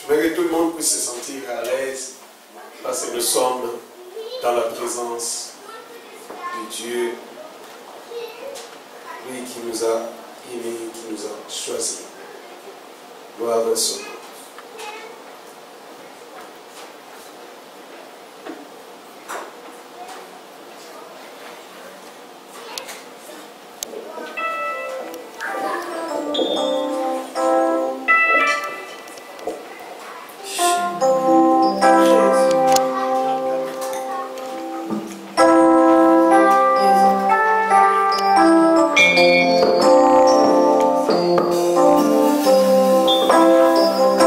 Mais que tout le monde puisse se sentir à l'aise parce que nous sommes dans la présence de Dieu, lui qui nous a aimés, qui nous a choisis. Gloire à son nom. Jésus.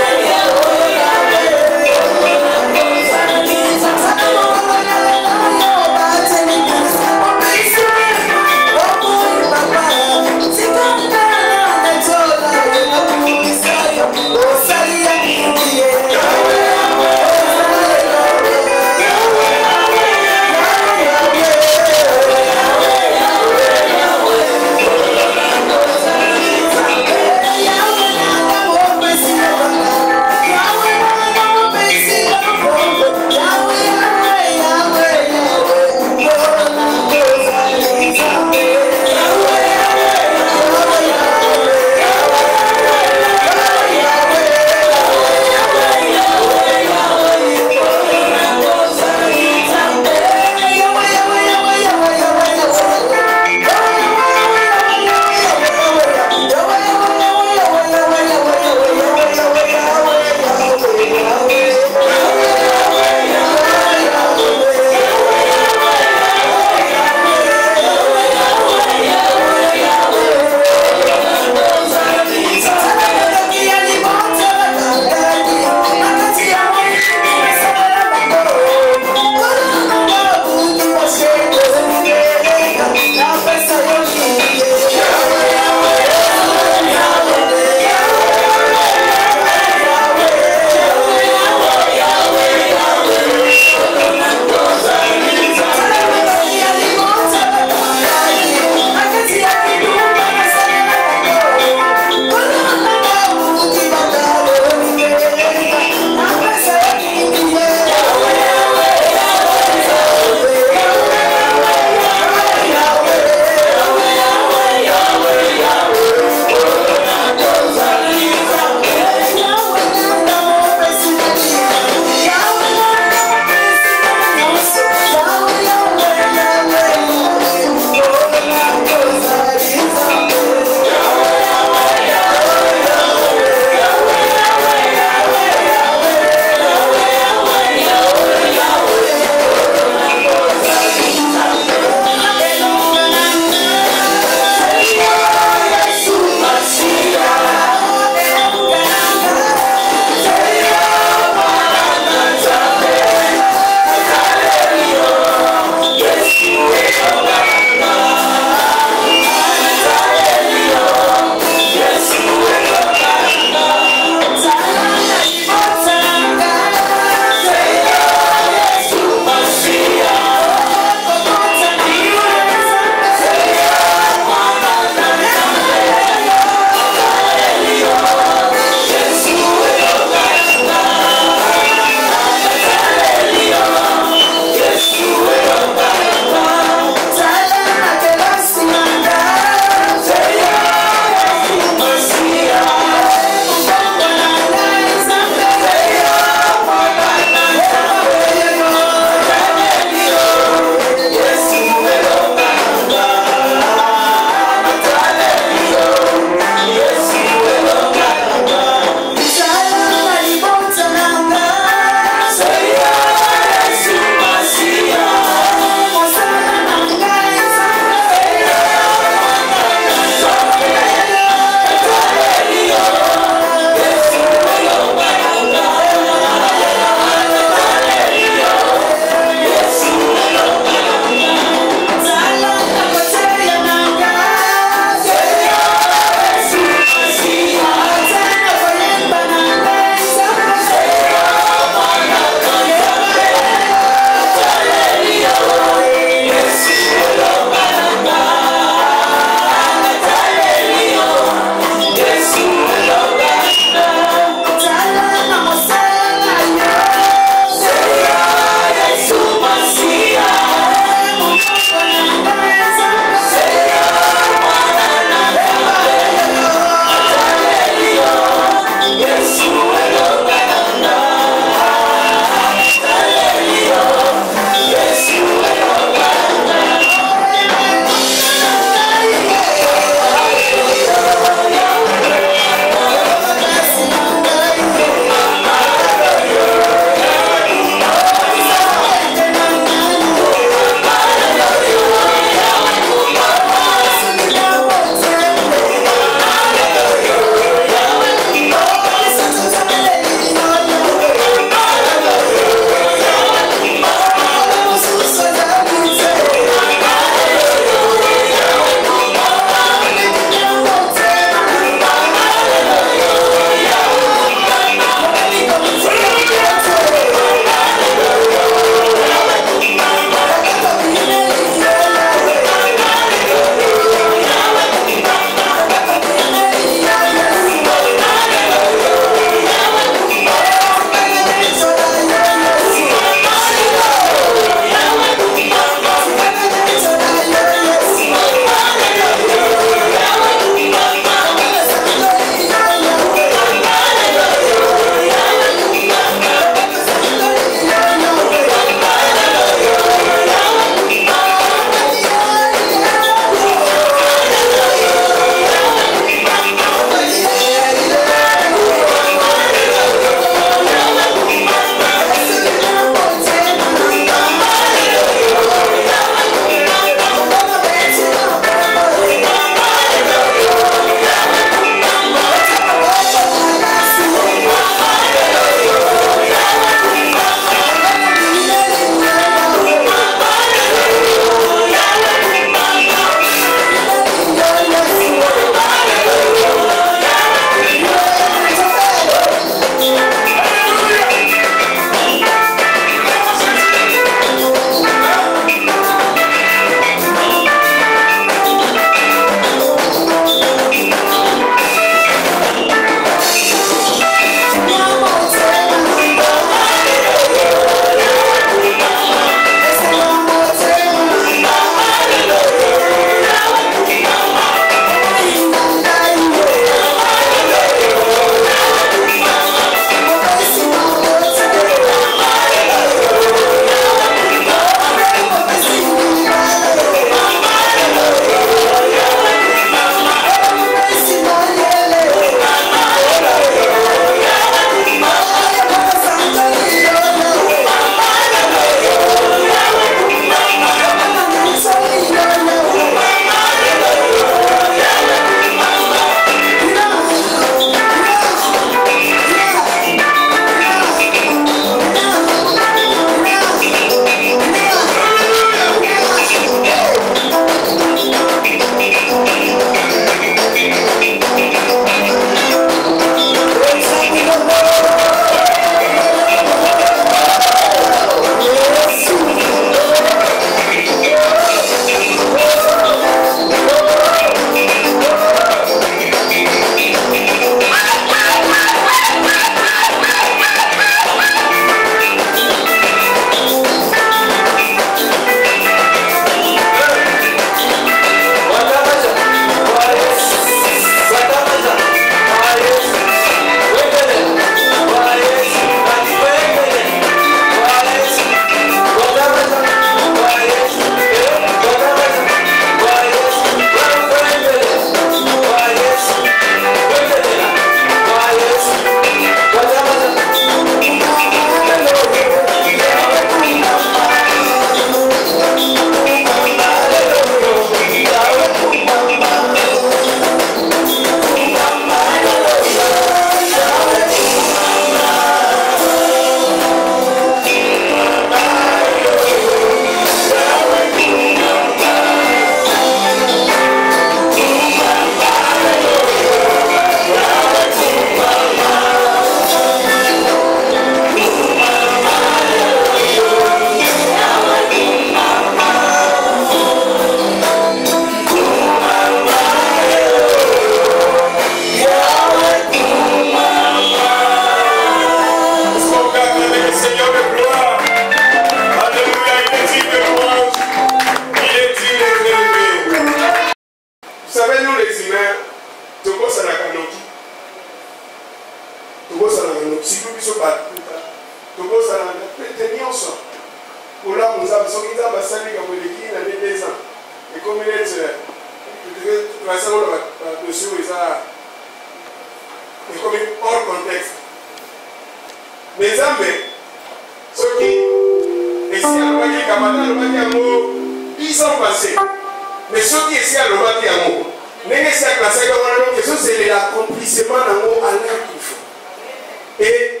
nous psycho biso ba tobo ça tenir ça pour là nous avons so kita ba sali ka moleki na 2 ans et comme il est tu vas ça on va sur ça et comme hors contexte mes amis ce qui ici à l'Obaké Kamata l'Obaké Amo 10 ans passés mais ce qui ici à l'Obaké Amo n'est-ce que la question c'est l'accomplissement d'amour à l'air qu'il faut. Et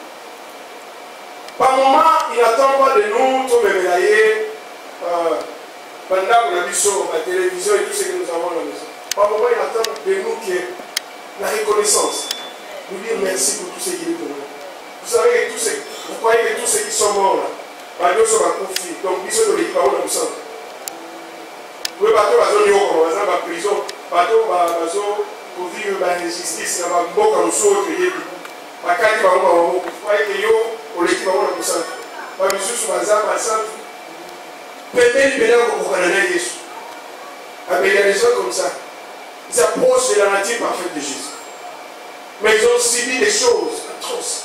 par moment, il n'attend pas de nous, tout me médailler, pendant qu'on a vu sur la télévision et tout ce que nous avons à la maison. Par moment, il attend de nous qui est la reconnaissance. Nous dire merci pour tout ce qu'il est pour nous. Vous savez que vous croyez que tous ceux qui sont morts là, par Dieu sont confiés. Donc, ils sont de l'équipe, on a besoin. Vous pouvez pas tout bateau niveau, par exemple, la prison, bateau, pour vivre la justice, il y a beaucoup de choses qui sont pas qu'à dire, vous croyez que yo, pour l'équipe, on a besoin. Pas de choses, par exemple, peut-être qu'il y a beaucoup de Jésus. Mais il y a des gens comme ça. Ils approchent de la nature parfaite de Jésus. Mais ils ont subi des choses atroces.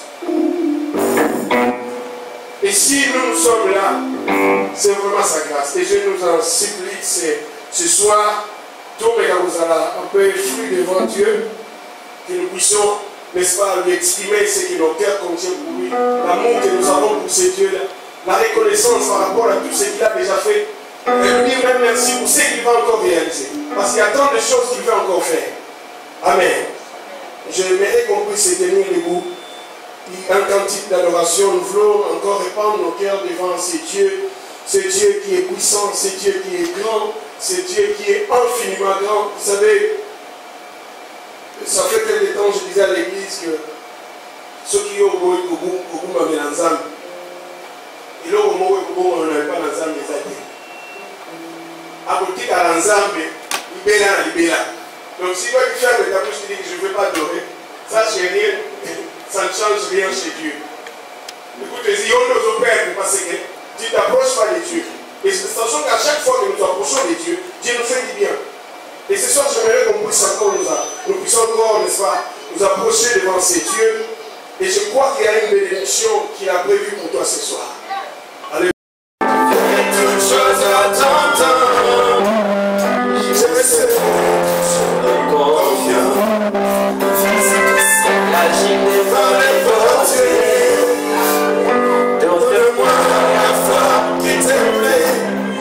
Et si nous sommes là, c'est vraiment sa grâce. Et je nous en supplie ce soir, tout le monde un peu fruit devant Dieu, que nous puissions, n'est-ce pas, lui exprimer ce que nos cœurs contiennent pour lui, l'amour que nous avons pour ce Dieu-là, la reconnaissance par rapport à tout ce qu'il a déjà fait, et lui dire même merci pour ce qu'il va encore réaliser. Parce qu'il y a tant de choses qu'il veut encore faire. Amen. J'aimerais qu'on puisse se tenir debout. Un cantique d'adoration, nous voulons encore répandre nos cœurs devant ce Dieu qui est puissant, ce Dieu qui est grand, ce Dieu qui est infiniment grand. Vous savez, ça fait quelques temps, je disais à l'église que ceux qui ont beau beaucoup de l'ensemble, ils ont beau on n'avait pas l'ensemble des athées. À côté de l'ensemble, libéra. Donc si toi tu fais le tableau, je te dis que je ne veux pas adorer, ça c'est rien. Ça ne change rien chez Dieu. Écoutez, si on nous opère parce que tu ne t'approches pas de Dieu. Et sachant qu'à chaque fois que nous approchons de Dieu, Dieu nous fait du bien. Et ce soir, j'aimerais qu'on puisse encore nous puissions encore, n'est-ce pas, nous approcher devant ces dieux. Et je crois qu'il y a une bénédiction qu'il a prévue pour toi ce soir. Alléluia. Toutes choses à ton temps. Je sais, je confiance. Agis devant les portiers. Donne-moi la foi qui t'aimait.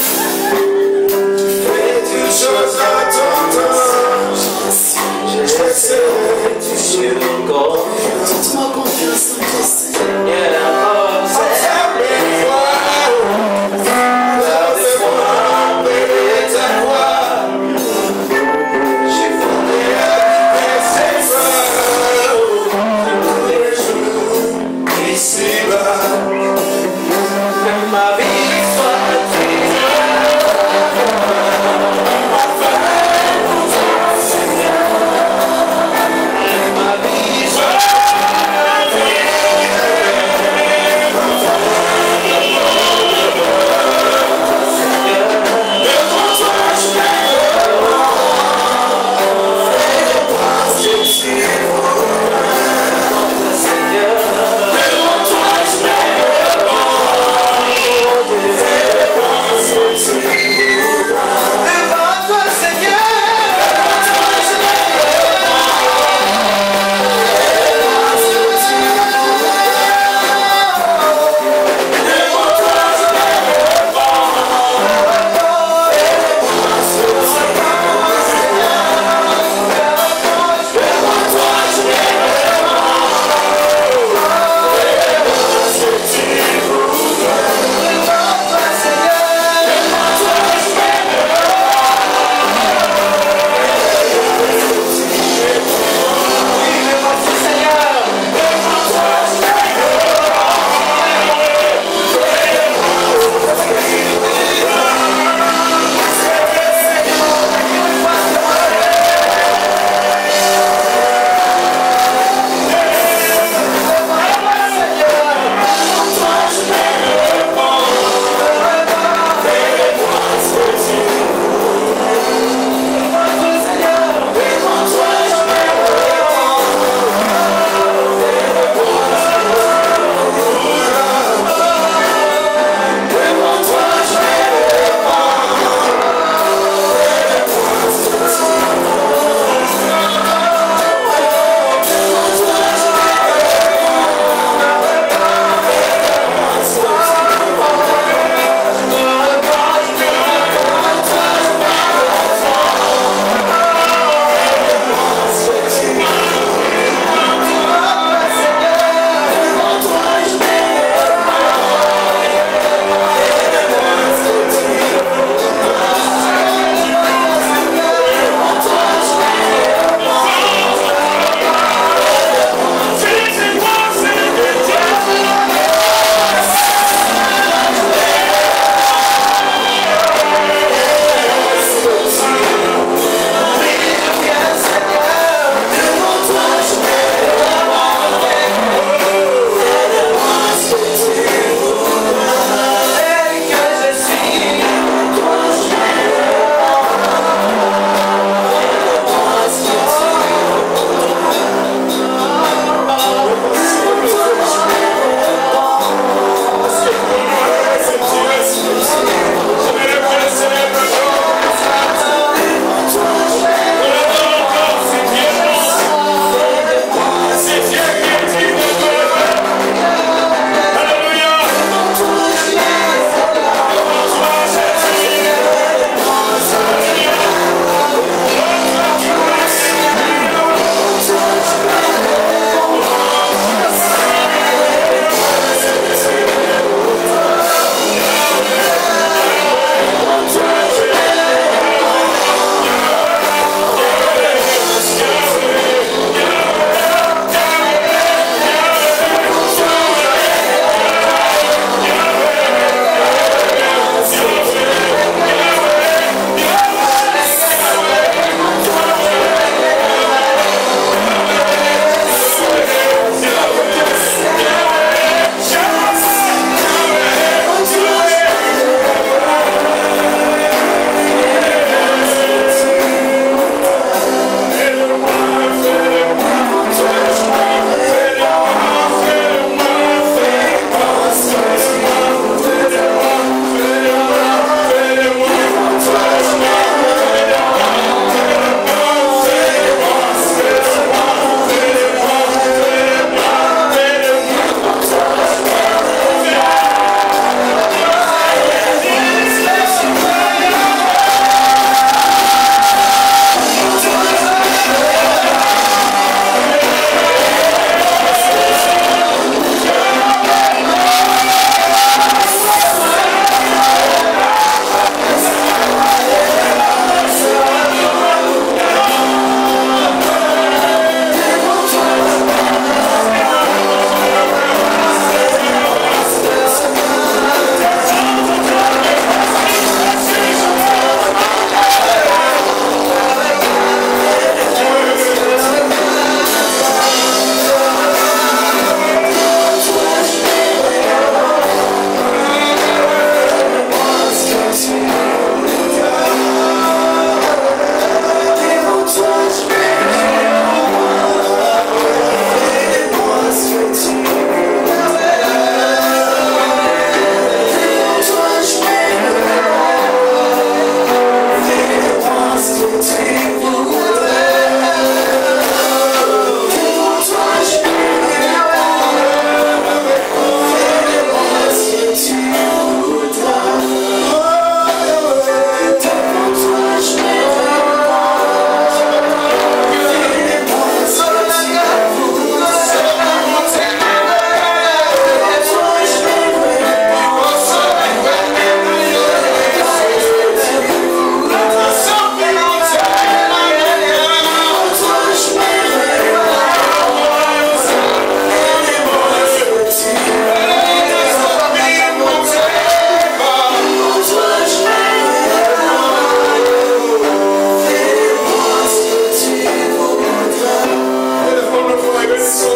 Tu fais toutes choses à ton temps. Je sais, tu es confiance. Toute ma confiance en toi, Seigneur. Yeah.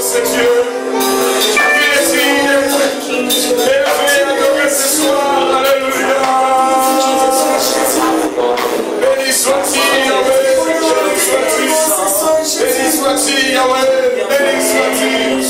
c'est Dieu. Qui est digne. Élevé, adoré ce soir. Alléluia. Béni soit-il, Yahweh. Béni soit-il. Béni soit-il, Yahweh. Béni soit-il.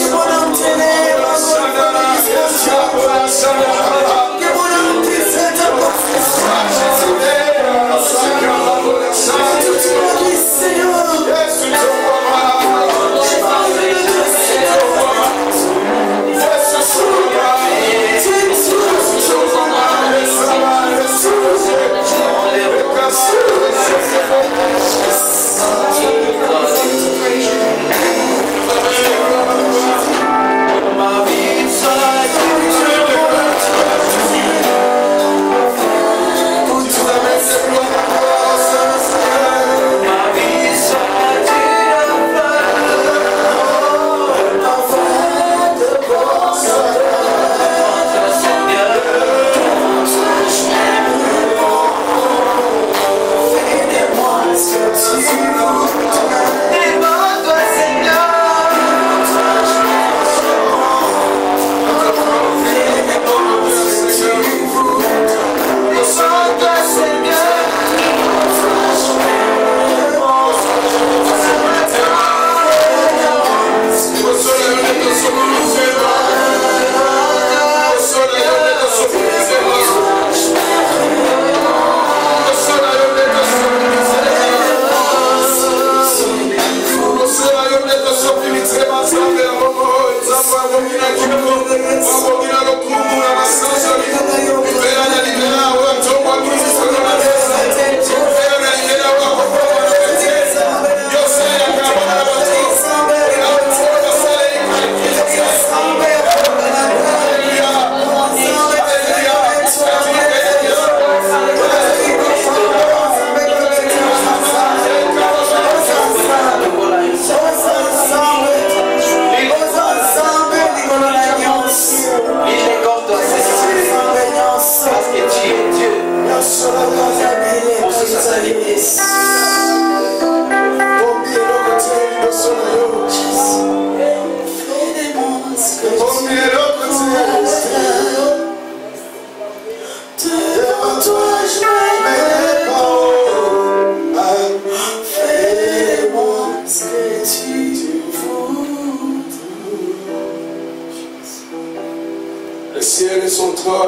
Le ciel est son trône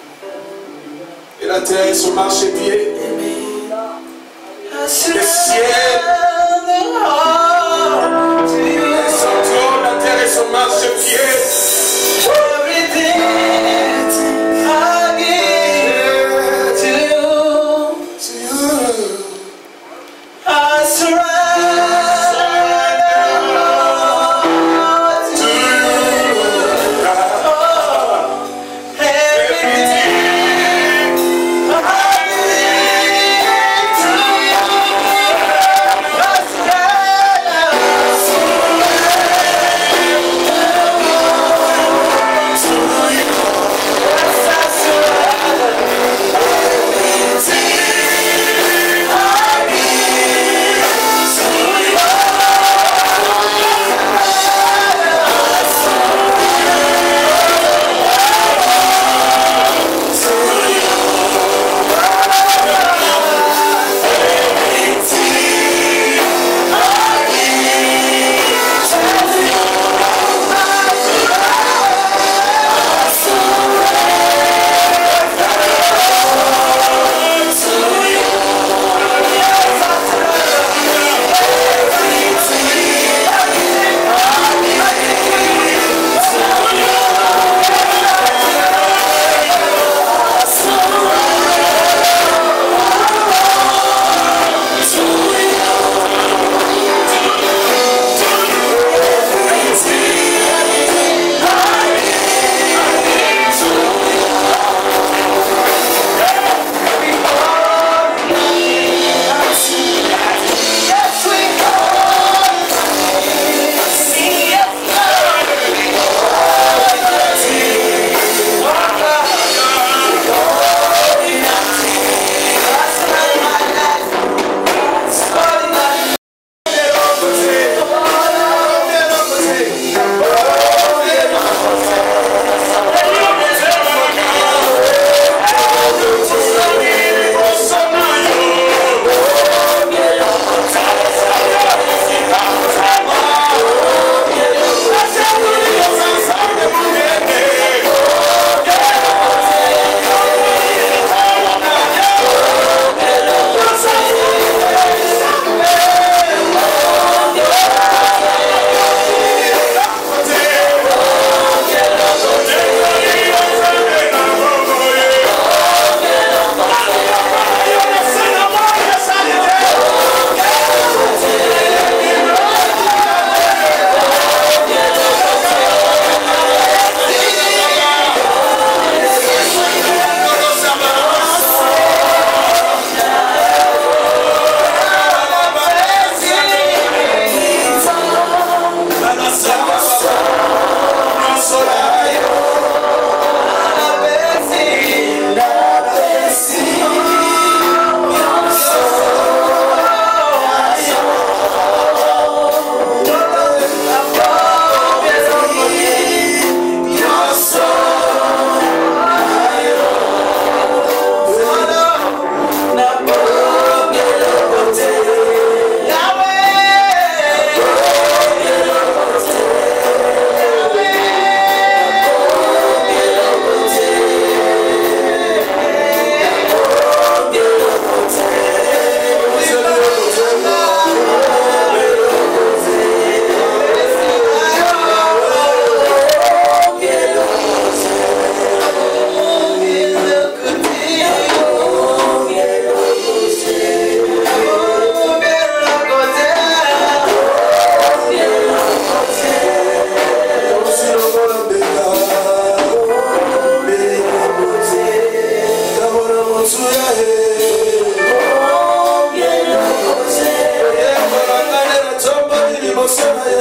et la terre est son marchepied. Le ciel est son trône, la terre est son marchepied. Yes.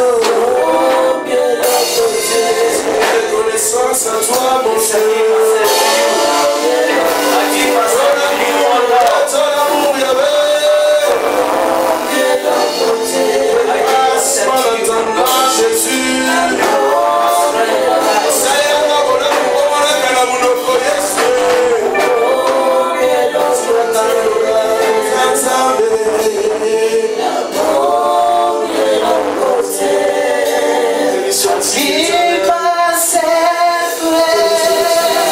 Reconnaissance à toi, mon Dieu. Il va s'effleuré.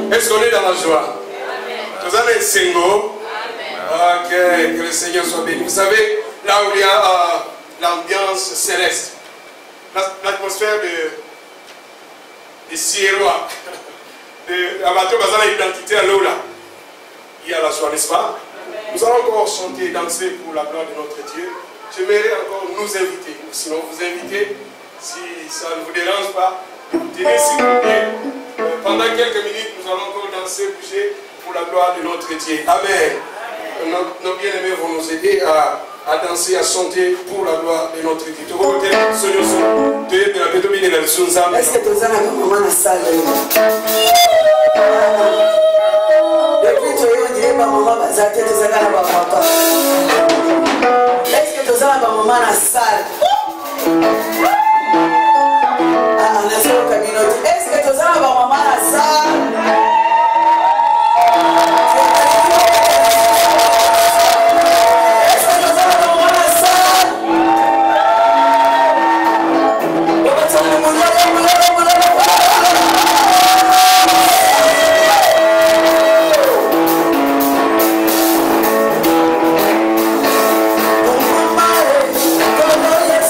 Est-ce qu'on est dans la joie? Vous avez un single? Ok, que le Seigneur soit béni. Vous savez, là où il y a l'ambiance céleste, l'atmosphère de Sierra, de Amato Bazala identité à l'Ola, il y a la joie, n'est-ce pas? Nous allons encore chanter et danser pour la gloire de notre Dieu. J'aimerais encore nous inviter, sinon vous inviter, si ça ne vous dérange pas, tenez s'il vous plaît. Pendant quelques minutes, nous allons encore danser, bouger pour la gloire de notre Dieu. Amen. Nos bien-aimés vont nous aider à danser, à chanter pour la gloire de notre Dieu. Est-ce que tu as un moment dans la salle? Depuis tu es dit, maman, est-ce que tu as un moment dans la salle? Est-ce que tu as un moment dans la salle? Come on,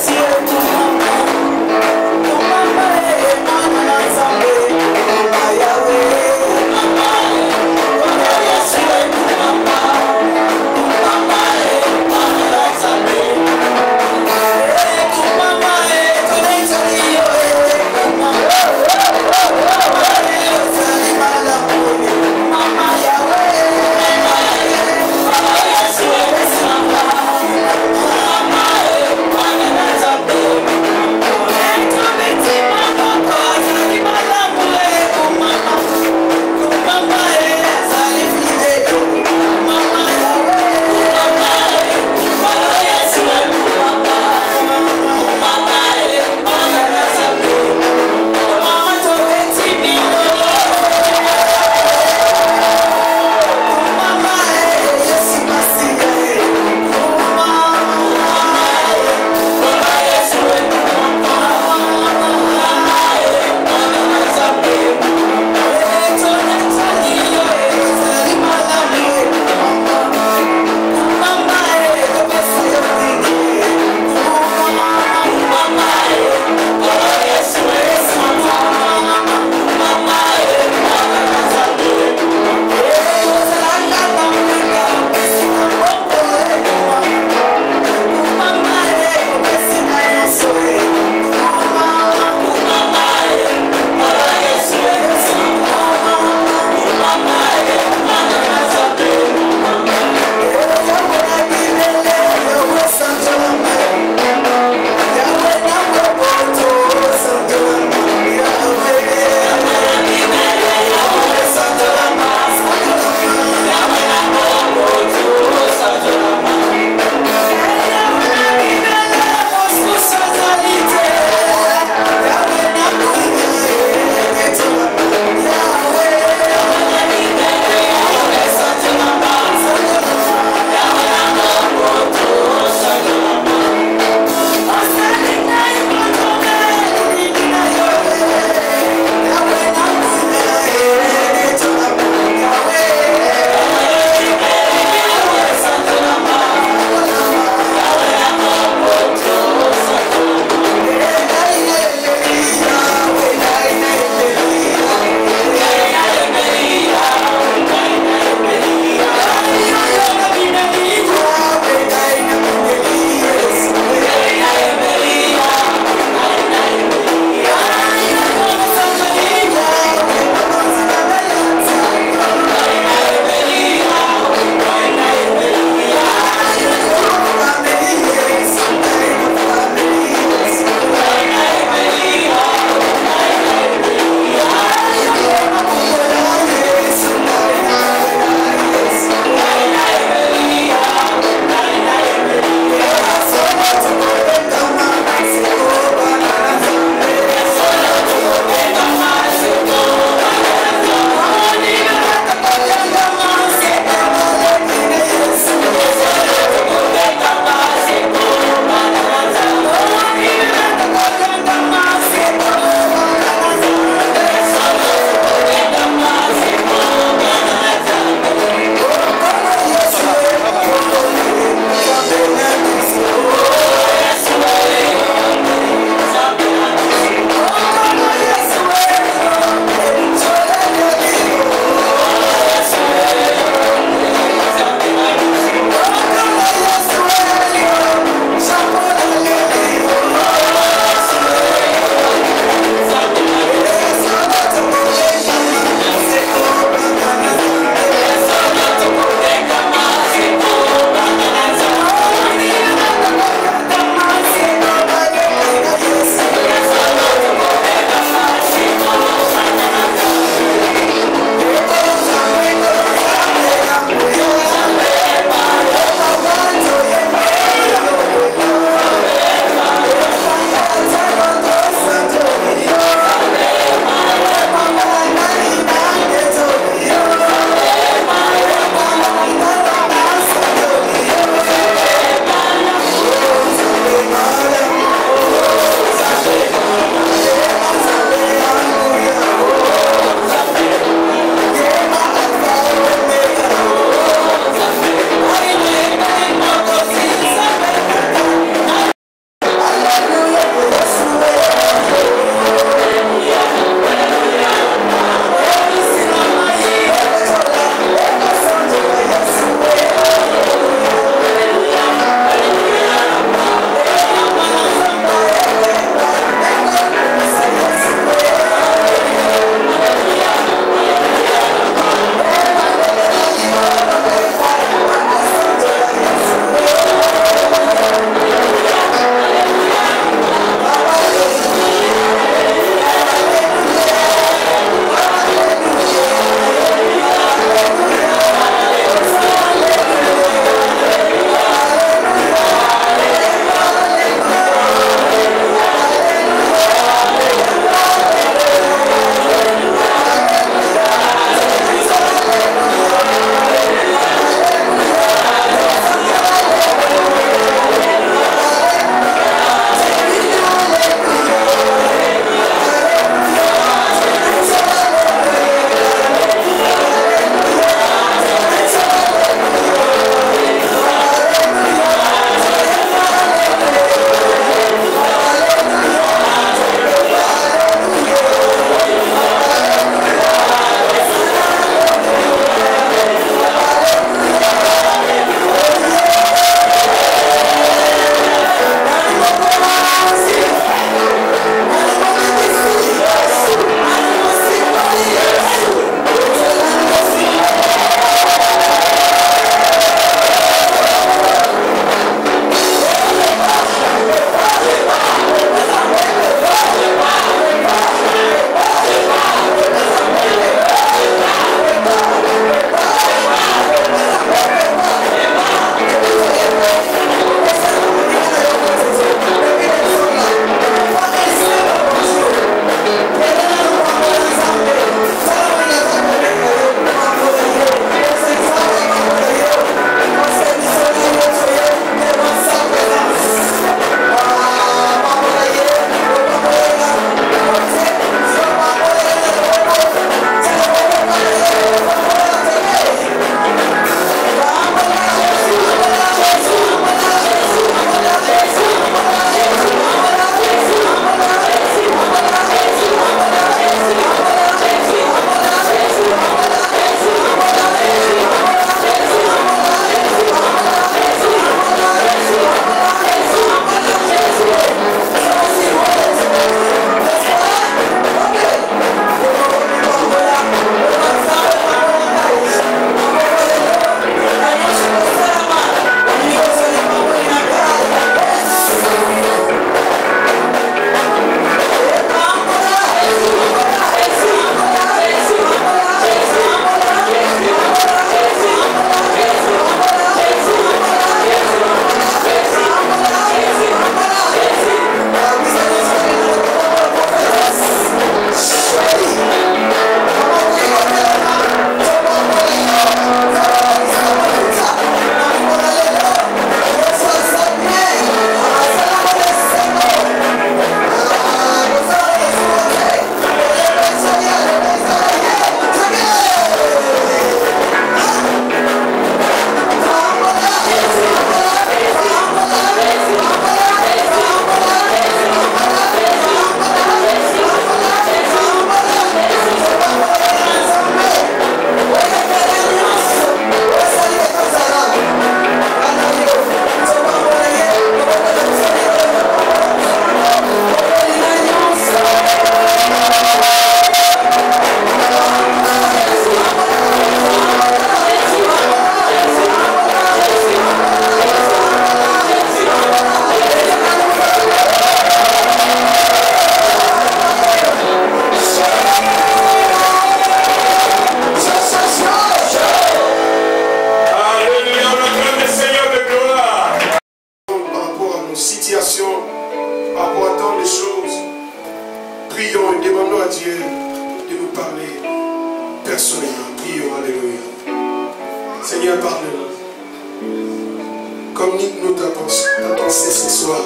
prions et demandons à Dieu de nous parler personnellement. Prions, alléluia. Seigneur, parle-nous. Communique-nous ta pensée ce soir.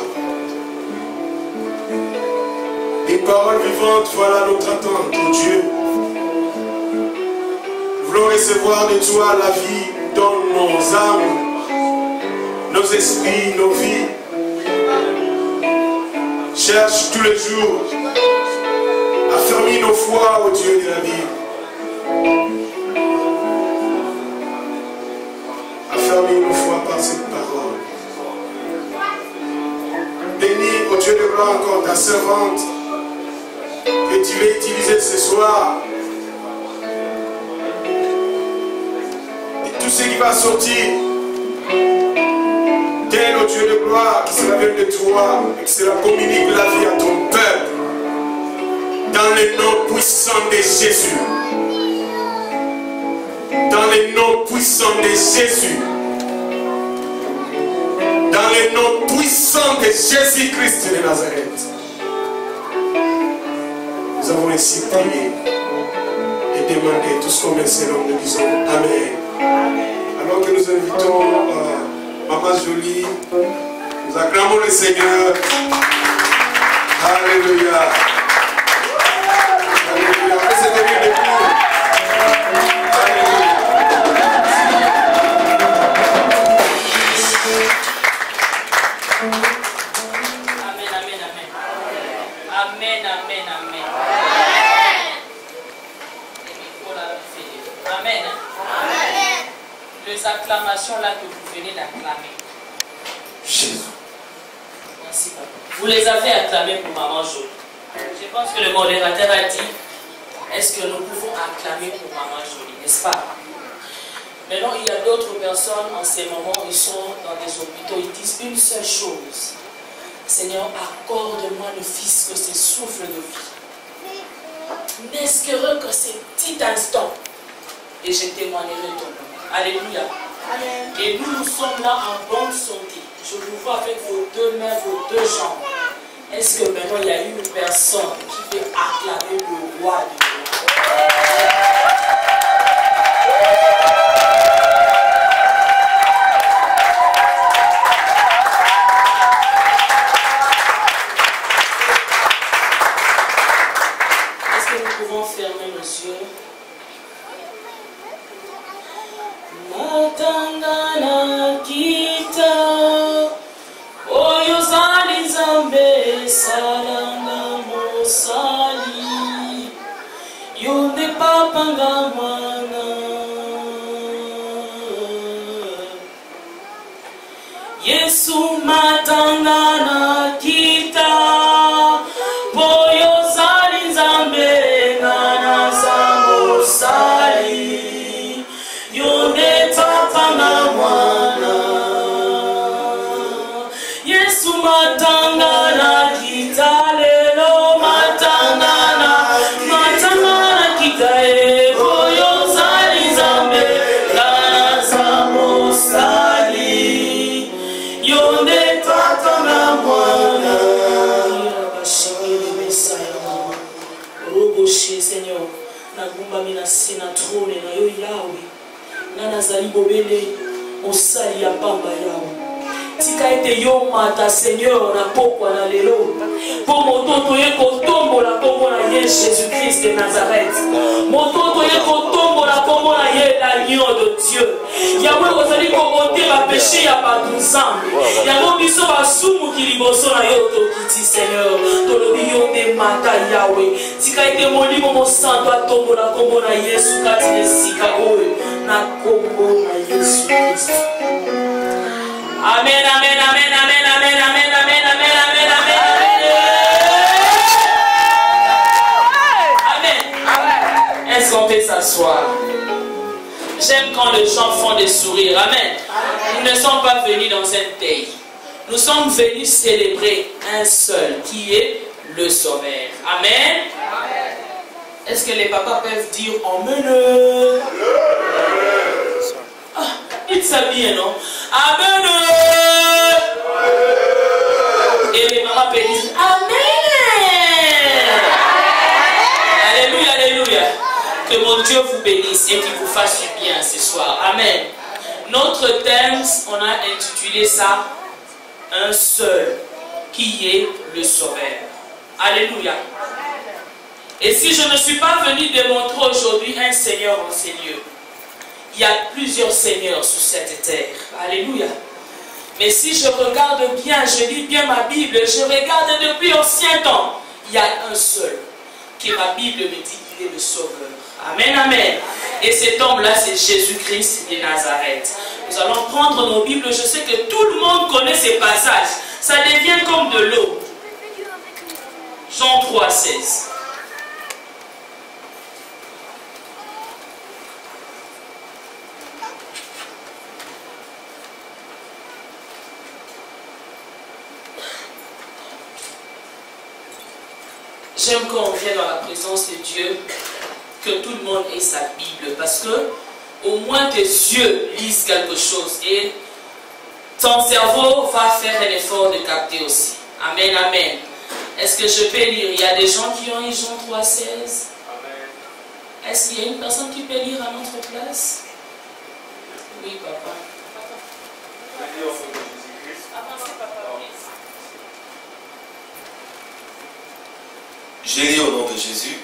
Une parole vivante, voilà notre attente, oh Dieu. Nous voulons recevoir de toi la vie dans nos âmes, nos esprits, nos vies. Cherche tous les jours à fermer nos foi au Dieu de la vie. Affermis nos foi par cette parole. Bénis, au Dieu de gloire, encore ta servante que tu vas utiliser ce soir. Et tout ce qui va sortir, tel au Dieu de gloire qui sera venu de toi et qui sera communique la vie à ton peuple. Dans le nom puissant de Jésus. Dans le nom puissant de Jésus. Dans le nom puissant de Jésus-Christ de Nazareth. Nous avons ainsi prié et demandé tout ce qu'on met selon nous disons Amen. Alors que nous invitons Maman Jolie, nous acclamons le Seigneur. Alléluia. Alléluia. C'est devenu des coups. Alléluia. Amen, amen, amen. Amen, amen, amen. Amen. Amen. Les acclamations là que vous venez d'acclamer. Jésus. Merci, papa. Vous les avez acclamées pour Maman Jolie. Je pense que le modérateur a dit, est-ce que nous pouvons acclamer pour Maman Jolie, n'est-ce pas? Maintenant, il y a d'autres personnes en ces moments, ils sont dans des hôpitaux, ils disent une seule chose. Seigneur, accorde-moi le Fils que ce souffle de vie. N'est-ce que ce petit instant, et je témoignerai ton nom. Alléluia. Amen. Et nous sommes là en bonne santé. Je vous vois avec vos deux mains, vos deux jambes. Est-ce que maintenant il y a une personne qui peut acclamer le roi du Est-ce que nous pouvons fermer nos yeux? Matangana kita oyo zali nzambe salanga mosali yonde papanga mwana Yesu matangana kita oyo zali nzambe ngana za mosali yonde papanga mwana Yesu matangana kita lelo matangana kita oyo zali nzambe ngana za mosali yonde papanga mwana Roboshi Seigneur nagumba mina sina trone na yo yawe nana zali bobele osali ya pamba yawe tika ete yo mata Seigneur na pokwa na lelo po mototo ye kotombola kombo na ye Jésus-Christ de Nazareth mototo ye kotombola kombo na ye l'agneau de Dieu yawe ozali kokote ba péché ya bato nzambe yango biso basumu kiliboso na yo tokiti Seigneur tolobi yo nde mata yawe tika ete molimo mosanto atombola kombo na Yesu kati na esika oyo na kombo na Yesu Christ. Amen, amen, amen, amen, amen, amen, amen, amen, amen, amen, amen. Amen. Est-ce qu'on peut s'asseoir? J'aime quand les gens font des sourires. Amen. Nous ne sommes pas venus dans un pays. Nous sommes venus célébrer un seul qui est le Sauveur. Amen. Est-ce que les papas peuvent dire Amen? Il s'habille, non? Amen. Et les mamans peuvent dire Amen. mon Dieu vous bénisse et qu'il vous fasse du bien ce soir. Amen. Notre thème, on a intitulé ça un seul, qui est le Sauveur. Alléluia. Et si je ne suis pas venu démontrer aujourd'hui un Seigneur en ces lieux, il y a plusieurs Seigneurs sur cette terre. Alléluia. Mais si je regarde bien, je lis bien ma Bible, je regarde depuis ancien temps, il y a un seul, qui ma Bible me dit qu'il est le Sauveur. Amen, amen. Et cet homme-là, c'est Jésus-Christ de Nazareth. Nous allons prendre nos Bibles. Je sais que tout le monde connaît ces passages. Ça devient comme de l'eau. Jean 3, 16. J'aime quand on vient dans la présence de Dieu, que tout le monde ait sa Bible, parce que au moins tes yeux lisent quelque chose et ton cerveau va faire un effort de capter aussi. Amen, amen. Est-ce que je peux lire? Il y a des gens qui ont eu Jean 3, 16. Amen. Est-ce qu'il y a une personne qui peut lire à notre place? Oui, papa. Avancez, papa. J'ai lu au nom de Jésus.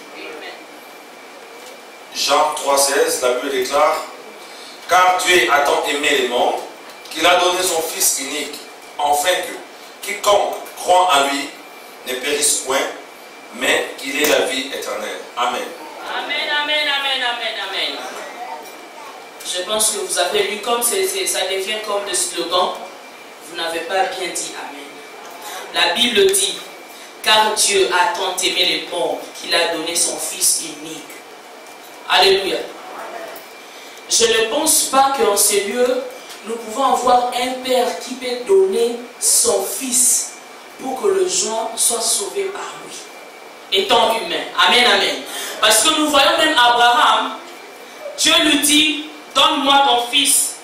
Jean 3,16, la Bible déclare: car Dieu a tant aimé le monde qu'il a donné son Fils unique, afin que quiconque croit en lui ne périsse point, mais qu'il ait la vie éternelle. Amen. Amen, amen, amen, amen, amen. Je pense que vous avez lu comme ça devient comme le slogan. Vous n'avez pas bien dit amen. La Bible dit: car Dieu a tant aimé le monde qu'il a donné son Fils unique. Alléluia. Je ne pense pas qu'en ces lieux, nous pouvons avoir un Père qui peut donner son Fils pour que le gens soit sauvé par lui, étant humain. Amen, amen. Parce que nous voyons même Abraham, Dieu lui dit: donne-moi ton Fils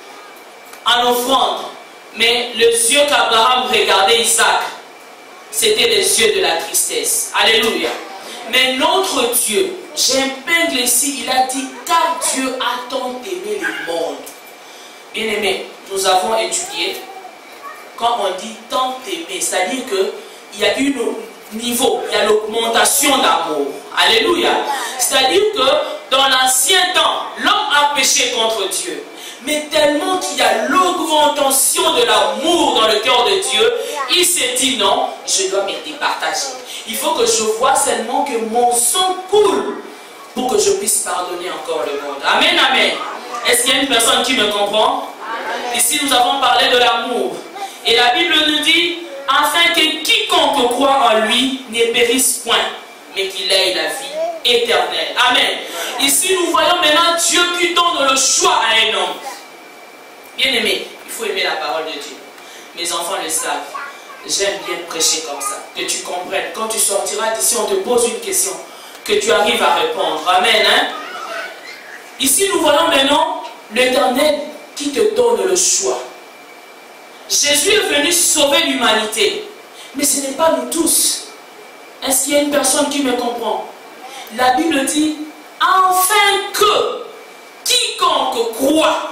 en offrande. Mais les yeux qu'Abraham regardait Isaac, c'était les yeux de la tristesse. Alléluia. Mais notre Dieu, j'épingle ici, il a dit: car Dieu a tant aimé le monde. Bien aimé, nous avons étudié, quand on dit tant aimé, c'est-à-dire qu'il y a un niveau, il y a l'augmentation d'amour. Alléluia. C'est-à-dire que dans l'ancien temps, l'homme a péché contre Dieu. Mais tellement qu'il y a l'augmentation de l'amour dans le cœur de Dieu, il s'est dit: non, je dois me départager. Il faut que je vois seulement que mon sang coule pour que je puisse pardonner encore le monde. Amen, amen. Est-ce qu'il y a une personne qui me comprend? Ici, nous avons parlé de l'amour. Et la Bible nous dit: afin que quiconque croit en lui ne périsse point, mais qu'il ait la vie éternelle. Amen. Ici, nous voyons maintenant Dieu qui donne le choix à un homme. Bien aimé, il faut aimer la parole de Dieu. Mes enfants le savent. J'aime bien prêcher comme ça. Que tu comprennes. Quand tu sortiras d'ici, on te pose une question. Que tu arrives à répondre. Amen. Hein? Ici, nous voyons maintenant l'Éternel qui te donne le choix. Jésus est venu sauver l'humanité. Mais ce n'est pas nous tous. Est-ce qu'il y a une personne qui me comprend? La Bible dit: afin que quiconque croit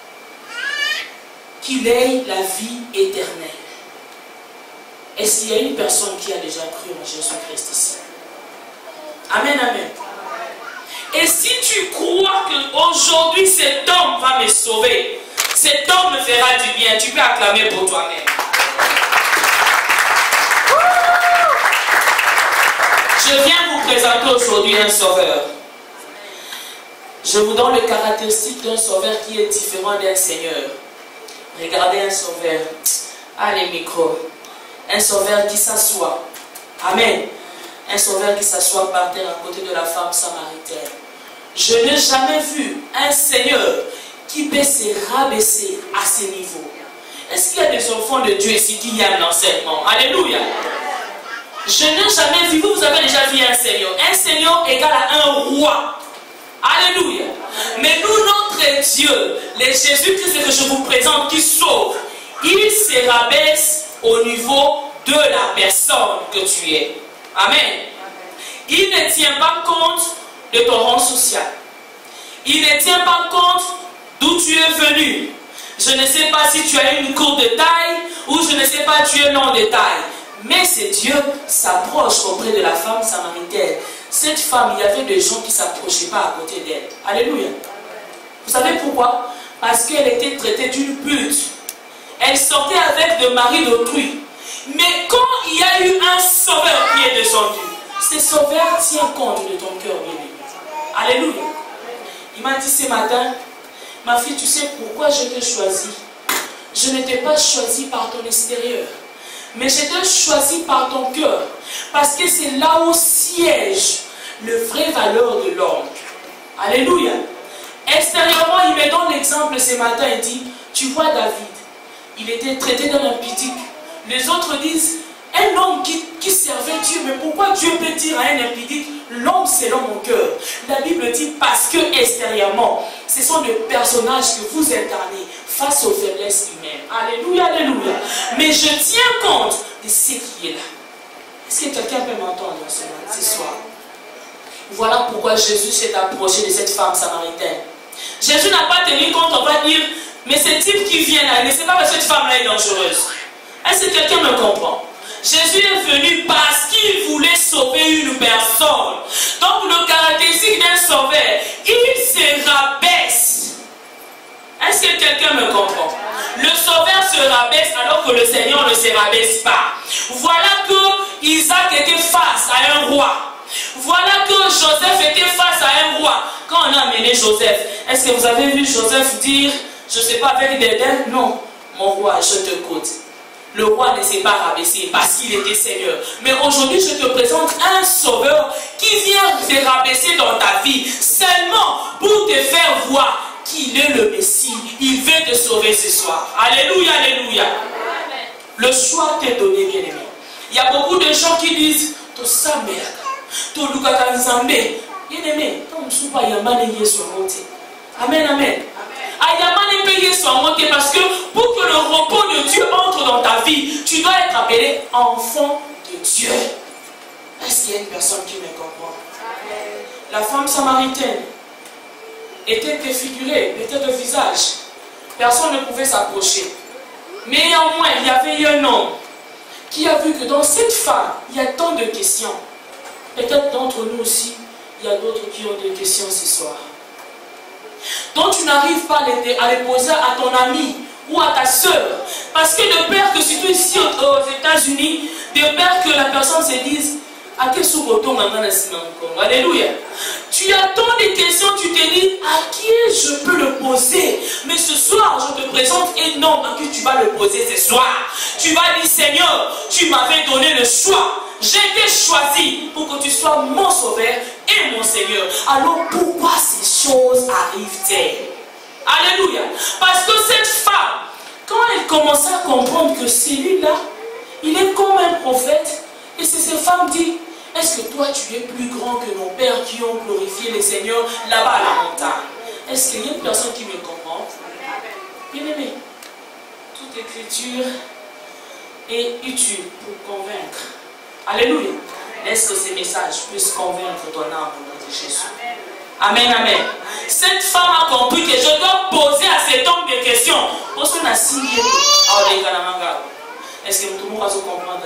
qu'il ait la vie éternelle. Est-ce qu'il y a une personne qui a déjà cru en Jésus-Christ ici? Amen, amen. Et si tu crois qu'aujourd'hui cet homme va me sauver, cet homme me fera du bien, tu peux acclamer pour toi-même. Je viens vous présenter aujourd'hui un sauveur. Je vous donne les caractéristiques d'un sauveur qui est différent d'un Seigneur. Regardez un sauveur. Allez, micro. Un sauveur qui s'assoit. Amen. Un sauveur qui s'assoit par terre à côté de la femme samaritaine. Je n'ai jamais vu un Seigneur qui peut se rabaisser à ce niveau. Est-ce qu'il y a des enfants de Dieu ici qui y a un enseignement? Alléluia. Je n'ai jamais vu, vous avez déjà vu un Seigneur. Un Seigneur égale à un roi. Alléluia. Mais nous, notre Dieu, le Jésus-Christ que je vous présente, qui sauve, il se rabaisse au niveau de la personne que tu es. Amen. Il ne tient pas compte de ton rang social. Il ne tient pas compte d'où tu es venu. Je ne sais pas si tu as une courte de taille ou je ne sais pas tu es long de taille. Mais c'est Dieu s'approche auprès de la femme samaritaine. Cette femme, il y avait des gens qui ne s'approchaient pas à côté d'elle. Alléluia. Vous savez pourquoi? Parce qu'elle était traitée d'une pute. Elle sortait avec le mari d'autrui. Mais quand il y a eu un sauveur qui est descendu, ce sauveur tient compte de ton cœur bien-aimé. Alléluia. Il m'a dit ce matin, ma fille, tu sais pourquoi je t'ai choisi? Je ne t'ai pas choisi par ton extérieur, mais je t'ai choisi par ton cœur. Parce que c'est là où siège le vrai valeur de l'homme. Alléluia. Extérieurement, il me donne l'exemple ce matin. Il dit, tu vois David, il était traité d'un impudique. Les autres disent, un homme qui servait Dieu, mais pourquoi Dieu peut dire à un impudique, l'homme c'est l'homme au cœur? La Bible dit, parce que extérieurement, ce sont des personnages que vous incarnez face aux faiblesses humaines. Alléluia, alléluia. Mais je tiens compte de ce qui est là. Est-ce que quelqu'un peut m'entendre ce soir? Voilà pourquoi Jésus s'est approché de cette femme samaritaine. Jésus n'a pas tenu compte, on va dire, mais ce type qui vient là, il ne sait pas que cette femme-là est dangereuse. Est-ce que quelqu'un me comprend? Jésus est venu parce qu'il voulait sauver une personne. Donc le caractéristique d'un sauveur, il se rabaisse. Est-ce que quelqu'un me comprend? Le sauveur se rabaisse alors que le Seigneur ne se rabaisse pas. Voilà que Isaac était face à un roi. Voilà que Joseph était face à un roi. Quand on a amené Joseph, est-ce que vous avez vu Joseph dire, je ne sais pas, avec des dents? Non, mon roi, je te coûte. Le roi ne s'est pas rabaissé parce qu'il était Seigneur. Mais aujourd'hui, je te présente un sauveur qui vient te rabaisser dans ta vie seulement pour te faire voir qu'il est le Messie. Il veut te sauver ce soir. Alléluia, alléluia. Amen. Le choix t'est donné, bien-aimé. Il y a beaucoup de gens qui disent, tout ça, merde. Tout le cas bien-aimé, amen, amen. Parce que pour que le repos de Dieu entre dans ta vie, tu dois être appelé enfant de Dieu. Est-ce qu'il y a une personne qui me comprend? La femme samaritaine était défigurée, était de visage. Personne ne pouvait s'approcher. Mais néanmoins, il y avait eu un homme qui a vu que dans cette femme, il y a tant de questions. Peut-être d'entre nous aussi, il y a d'autres qui ont des questions ce soir. Donc tu n'arrives pas à les poser à ton ami ou à ta soeur. Parce que de peur que, surtout ici aux États-Unis, de peur que la personne se dise, à quel sous-bouton alléluia. Tu as tant de questions, tu te dis, à qui je peux le poser? Mais ce soir, je te présente un homme à qui tu vas le poser ce soir. Tu vas dire, Seigneur, tu m'avais donné le choix. J'ai été choisi pour que tu sois mon sauveur et mon Seigneur. Alors pourquoi ces choses arrivent-elles? Alléluia. Parce que cette femme, quand elle commençait à comprendre que celui-là, il est comme un prophète, et c'est cette femme dit, est-ce que toi tu es plus grand que nos pères qui ont glorifié le Seigneur là-bas à la montagne? Est-ce qu'il y a une personne qui me comprend? Bien-aimé, toute écriture est utile pour convaincre. Alléluia. Laisse que ces messages puissent convaincre ton âme au nom de Jésus. Amen, amen. Cette femme a compris que je dois poser à cet homme des questions. Est-ce que tout le monde va se comprendre?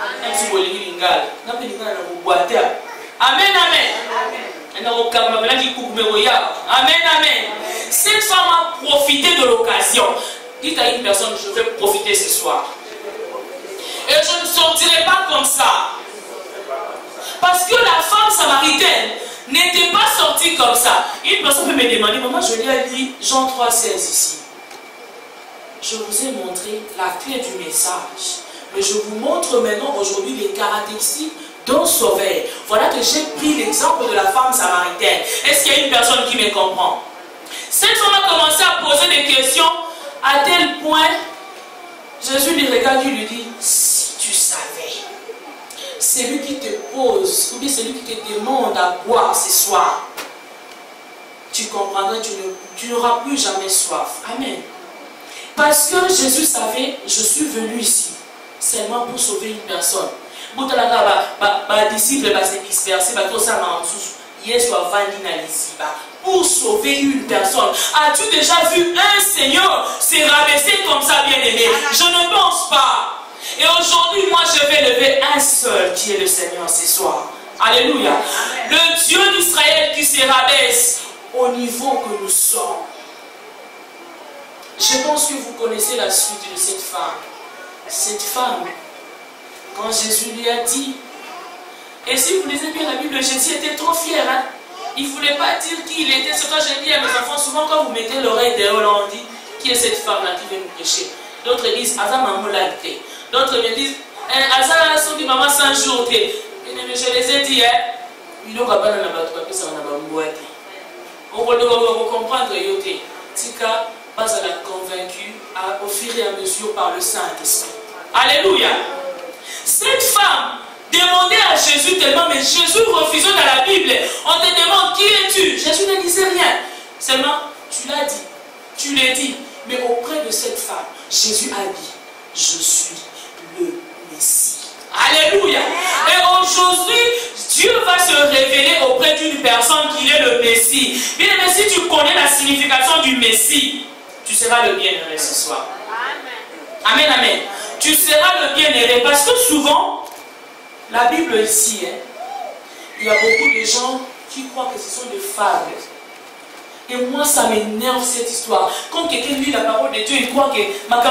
Amen, amen. Amen, amen. Cette femme a profité de l'occasion. Dites à une personne, je vais profiter ce soir. Et je ne sortirai pas comme ça. Parce que la femme samaritaine n'était pas sortie comme ça. Une personne peut me demander, maman, je lui ai dit Jean 3,16 ici. Je vous ai montré la clé du message. Mais je vous montre maintenant aujourd'hui les caractéristiques d'un sauveur. Voilà que j'ai pris l'exemple de la femme samaritaine. Est-ce qu'il y a une personne qui me comprend? Cette femme a commencé à poser des questions à tel point, Jésus lui regarde et lui dit, si tu savais, celui qui te pose, ou bien celui qui te demande à boire ce soir, tu comprendras, tu n'auras plus jamais soif. Amen. Parce que Jésus savait, je suis venu ici seulement pour sauver une personne. Les disciples se disperser, pour sauver une personne. As-tu déjà vu un Seigneur se rabaisser comme ça, bien-aimé? Je ne pense pas. Et aujourd'hui, moi, je vais lever un seul qui est le Seigneur ce soir. Alléluia. Le Dieu d'Israël qui se rabaisse au niveau que nous sommes. Je pense que vous connaissez la suite de cette femme. Cette femme, quand Jésus lui a dit, et si vous lisez bien la Bible, Jésus était trop fier. Hein? Il ne voulait pas dire qui il était. C'est quand j'ai dit à mes enfants, souvent quand vous mettez l'oreille dehors, on dit, qui est cette femme-là qui vient nous prêcher? D'autres disent, Aza maman l'a été. D'autres me disent, Aza soki maman 100 jours. Mais je les ai dit, il n'y a pas de bateau, ça n'a pas de boîte. On va comprendre, Tika, pas à la convaincue au fur et à mesure par le Saint-Esprit. Alléluia. Cette femme demandait à Jésus tellement, mais Jésus refusait dans la Bible. On te demande qui es-tu? Jésus ne disait rien. Seulement, tu l'as dit, tu l'as dit. Mais auprès de cette femme, Jésus a dit, je suis le Messie. Alléluia. Et aujourd'hui, Dieu va se révéler auprès d'une personne qui est le Messie. Bien aimé, si tu connais la signification du Messie, tu seras le bien-aimé ce soir. Amen, amen. Tu seras le bien-aimé parce que souvent, la Bible ici, il y a beaucoup de gens qui croient que ce sont des fables. Et moi, ça m'énerve cette histoire. Quand quelqu'un lit la parole de Dieu, il croit que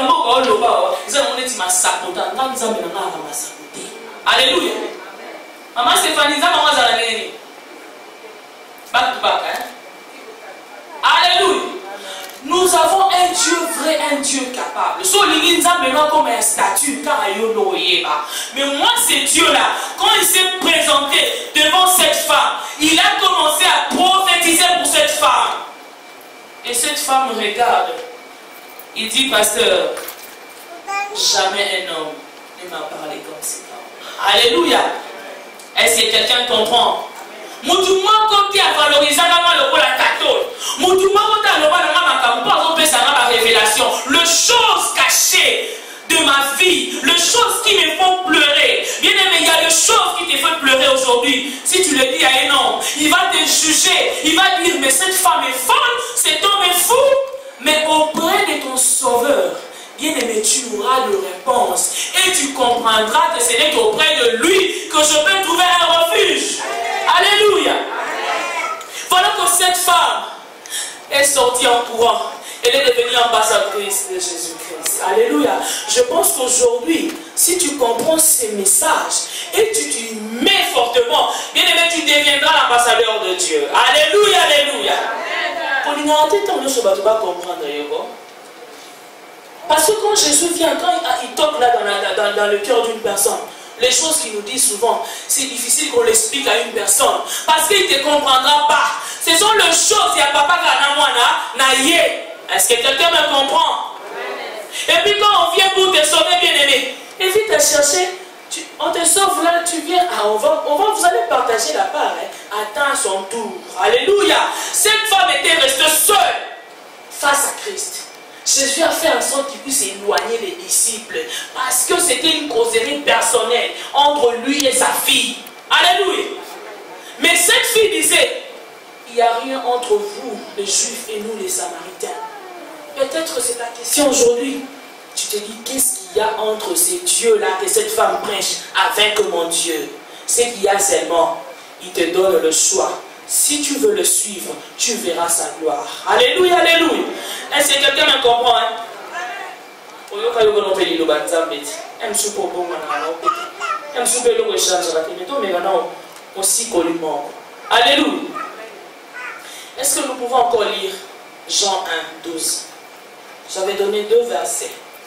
Alléluia. Maman Stéphanie, maman Zalani. Back to back, hein? Alléluia. Nous avons un Dieu vrai, un Dieu capable. Comme un statut, mais moi, ce Dieu-là, quand il s'est présenté devant cette femme, il a commencé à prophétiser pour cette femme. Et cette femme regarde. Il dit, pasteur, jamais un homme ne m'a parlé comme ça. Alléluia. Est-ce que quelqu'un comprend? Moutouma comme tu as valorisé la catholique. Moutouma comme tu as la révélation. Les choses cachées de ma vie, les choses qui me font pleurer. Bien aimé, il y a des choses qui te font pleurer aujourd'hui. Si tu le dis à un homme, il va te juger. Il va dire, mais cette femme est folle, cet homme est fou. Mais auprès de ton sauveur, bien aimé, tu auras de réponse. Et tu comprendras que ce n'est qu'auprès de lui que je peux trouver un refuge. Alléluia. Voilà que cette femme est sortie en courant. Elle est devenue ambassadrice de Jésus-Christ. Alléluia. Je pense qu'aujourd'hui, si tu comprends ces messages et tu t'y mets fortement, bien aimé, tu deviendras l'ambassadeur de Dieu. Alléluia, alléluia. Parce que quand Jésus vient, quand il toque là dans le cœur d'une personne, les choses qu'il nous dit souvent, c'est difficile qu'on l'explique à une personne. Parce qu'il ne te comprendra pas. Ce sont les choses, il y a papa qui a est-ce que quelqu'un me comprend? Et puis quand on vient pour te sauver, bien aimé, évite de chercher, on te sauve là, tu viens, vous allez partager la part, attends son tour. Alléluia. Cette femme était restée seule face à Christ. Jésus a fait en sorte qu'il puisse éloigner les disciples parce que c'était une causerie personnelle entre lui et sa fille. Alléluia. Mais cette fille disait, il n'y a rien entre vous, les Juifs, et nous, les Samaritains. Peut-être c'est ta question aujourd'hui. Tu te dis, qu'est-ce qu'il y a entre ces dieux-là que cette femme prêche avec mon Dieu? C'est qu'il y a seulement, il te donne le choix. Si tu veux le suivre, tu verras sa gloire. Alléluia, alléluia. Est-ce que quelqu'un me comprend? Alléluia. Est-ce que nous pouvons encore lire Jean 1, 12? J'avais donné 2 versets.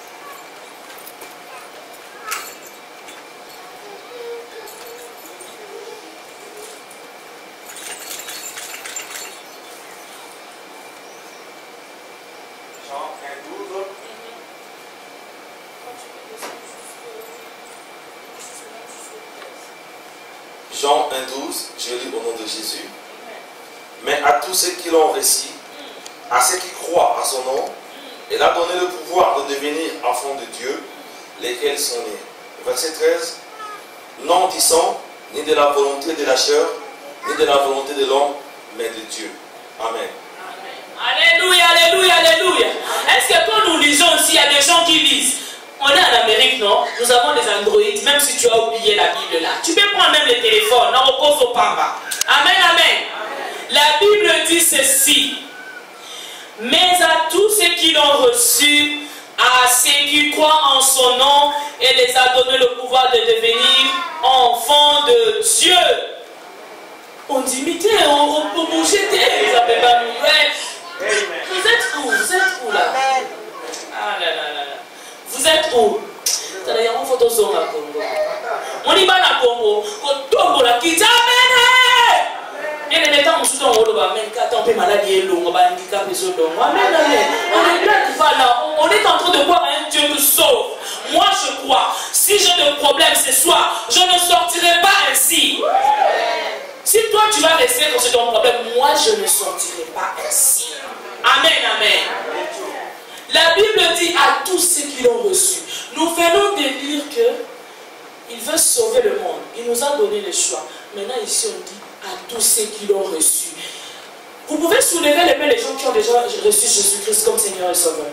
Jean 1,12, je lis au nom de Jésus. Mais à tous ceux qui l'ont reçu, à ceux qui croient à son nom, il a donné le pouvoir de devenir enfants de Dieu, lesquels sont nés. Verset 13. Non du sang, ni de la volonté de la chair, ni de la volonté de l'homme, mais de Dieu. Amen. Alléluia, alléluia, alléluia. Est-ce que quand nous lisons aussi, il y a des gens qui lisent? On est en Amérique, non? Nous avons des Android, même si tu as oublié la Bible là. Tu peux prendre même le téléphone, non? Amen, amen. La Bible dit ceci. Mais à tous ceux qui l'ont reçu, à ceux qui croient en son nom, et les a donné le pouvoir de devenir enfants de Dieu. On dit, mettez, on peut bouger, vous avez pas nous. Vous êtes où? Vous êtes où là? Ah là là là. Vous êtes où? Il y a une photo sur la Congo. On y va à Congo. On tombe la quitte. Amen. Et les temps où on va même quand on peut maladie et on va handicapé sur l'homme. Amen, amen. On est en train de voir un Dieu qui sauve. Moi je crois. Si j'ai des problèmes ce soir, je ne sortirai pas ainsi. Si toi tu vas rester dans ton problème, moi je ne sortirai pas ainsi. Amen, amen. La Bible dit à tous ceux qui l'ont reçu. Nous venons de lire qu'il veut sauver le monde. Il nous a donné le choix. Maintenant ici on dit à tous ceux qui l'ont reçu. Vous pouvez soulever les mains des gens qui ont déjà reçu Jésus-Christ comme Seigneur et Sauveur.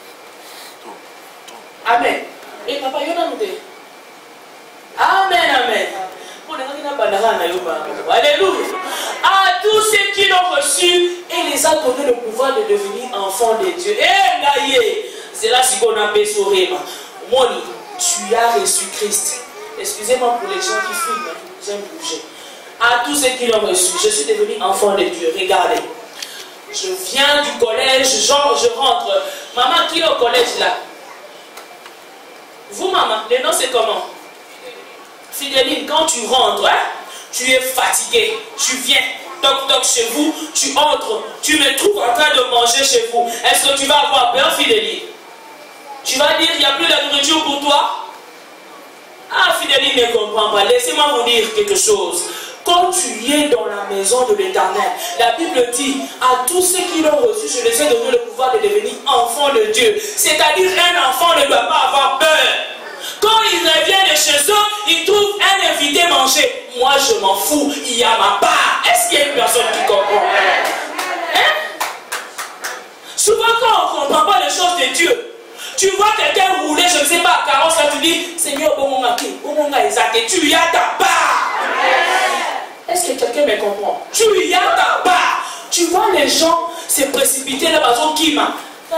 Amen. Et papa, il y en a nous. Amen, amen. Alléluia. À tous ceux qui l'ont reçu, et les a donné le pouvoir de devenir enfants de Dieu. C'est là ce qu'on appelle sourire. Moni, tu as reçu Christ. Excusez-moi pour les gens qui filment, j'aime bouger. À tous ceux qui l'ont reçu, je suis devenu enfant de Dieu. Regardez. Je viens du collège, genre je rentre. Maman, qui est au collège là? Vous, maman, le nom c'est comment? Fidéline, quand tu rentres, hein, tu es fatigué, tu viens, toc toc chez vous, tu entres, tu me trouves en train de manger chez vous. Est-ce que tu vas avoir peur, Fidéline? Tu vas dire, il n'y a plus de nourriture pour toi? Ah, Fidéline ne comprend pas. Laissez-moi vous dire quelque chose. Quand tu es dans la maison de l'Éternel, la Bible dit, à tous ceux qui l'ont reçu, je les ai donné le pouvoir de devenir enfants de Dieu. C'est-à-dire, un enfant ne doit pas avoir peur. Quand ils reviennent de chez eux, ils trouvent un invité manger. Moi, je m'en fous, il y a ma part. Est-ce qu'il y a une personne qui comprend? Hein? Souvent, quand on ne comprend pas les choses de Dieu, tu vois quelqu'un rouler, je ne sais pas, à carrosse, là, tu dis, Seigneur, tu y as ta part. Est-ce que quelqu'un me comprend? Tu y as ta part. Tu vois les gens se précipiter là, par qui m'a.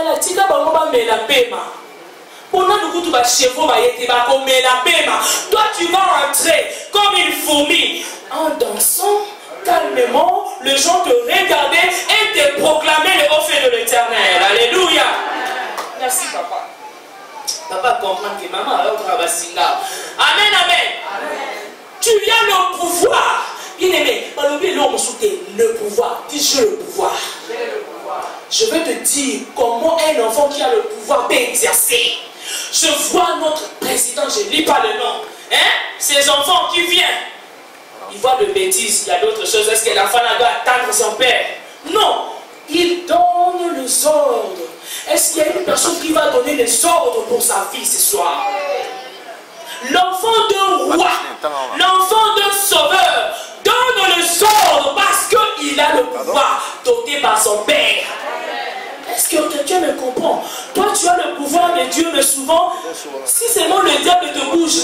Toi tu vas rentrer comme une fourmi en dansant calmement, les gens te regardaient et te proclamaient le haut fait de l'Éternel. Alléluia. Merci papa. Papa comprend que maman a travaillé là. Amen, amen. Tu as le pouvoir. Bien aimé, le pouvoir. Dis-je le pouvoir. Je vais te dire comment un enfant qui a le pouvoir peut exercer. Je vois notre président, je ne lis pas le nom. Hein? Ces enfants qui viennent, ils voient de bêtises, il y a d'autres choses. Est-ce que l'enfant doit attendre son père? Non, il donne les ordres. Est-ce qu'il y a une personne qui va donner les ordres pour sa vie ce soir? L'enfant d'un roi, l'enfant d'un sauveur, donne les ordres parce qu'il a le pouvoir doté par son père. Est-ce que quelqu'un me comprend? Toi, tu as le pouvoir de Dieu, mais souvent, si seulement le diable te bouge là,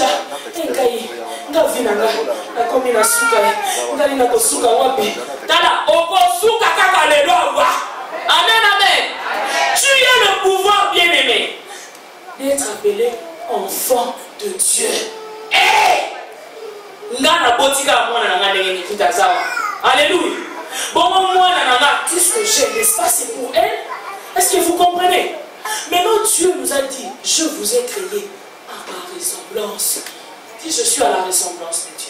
amen, amen. Tu as le pouvoir, bien aimé, d'être appelé enfant de Dieu. Alléluia. Bon, moi, tout ce que j'ai, n'est-ce pas, c'est pour elle. Est-ce que vous comprenez? Maintenant, Dieu nous a dit, je vous ai créé à ma ressemblance. Si je suis à la ressemblance de Dieu.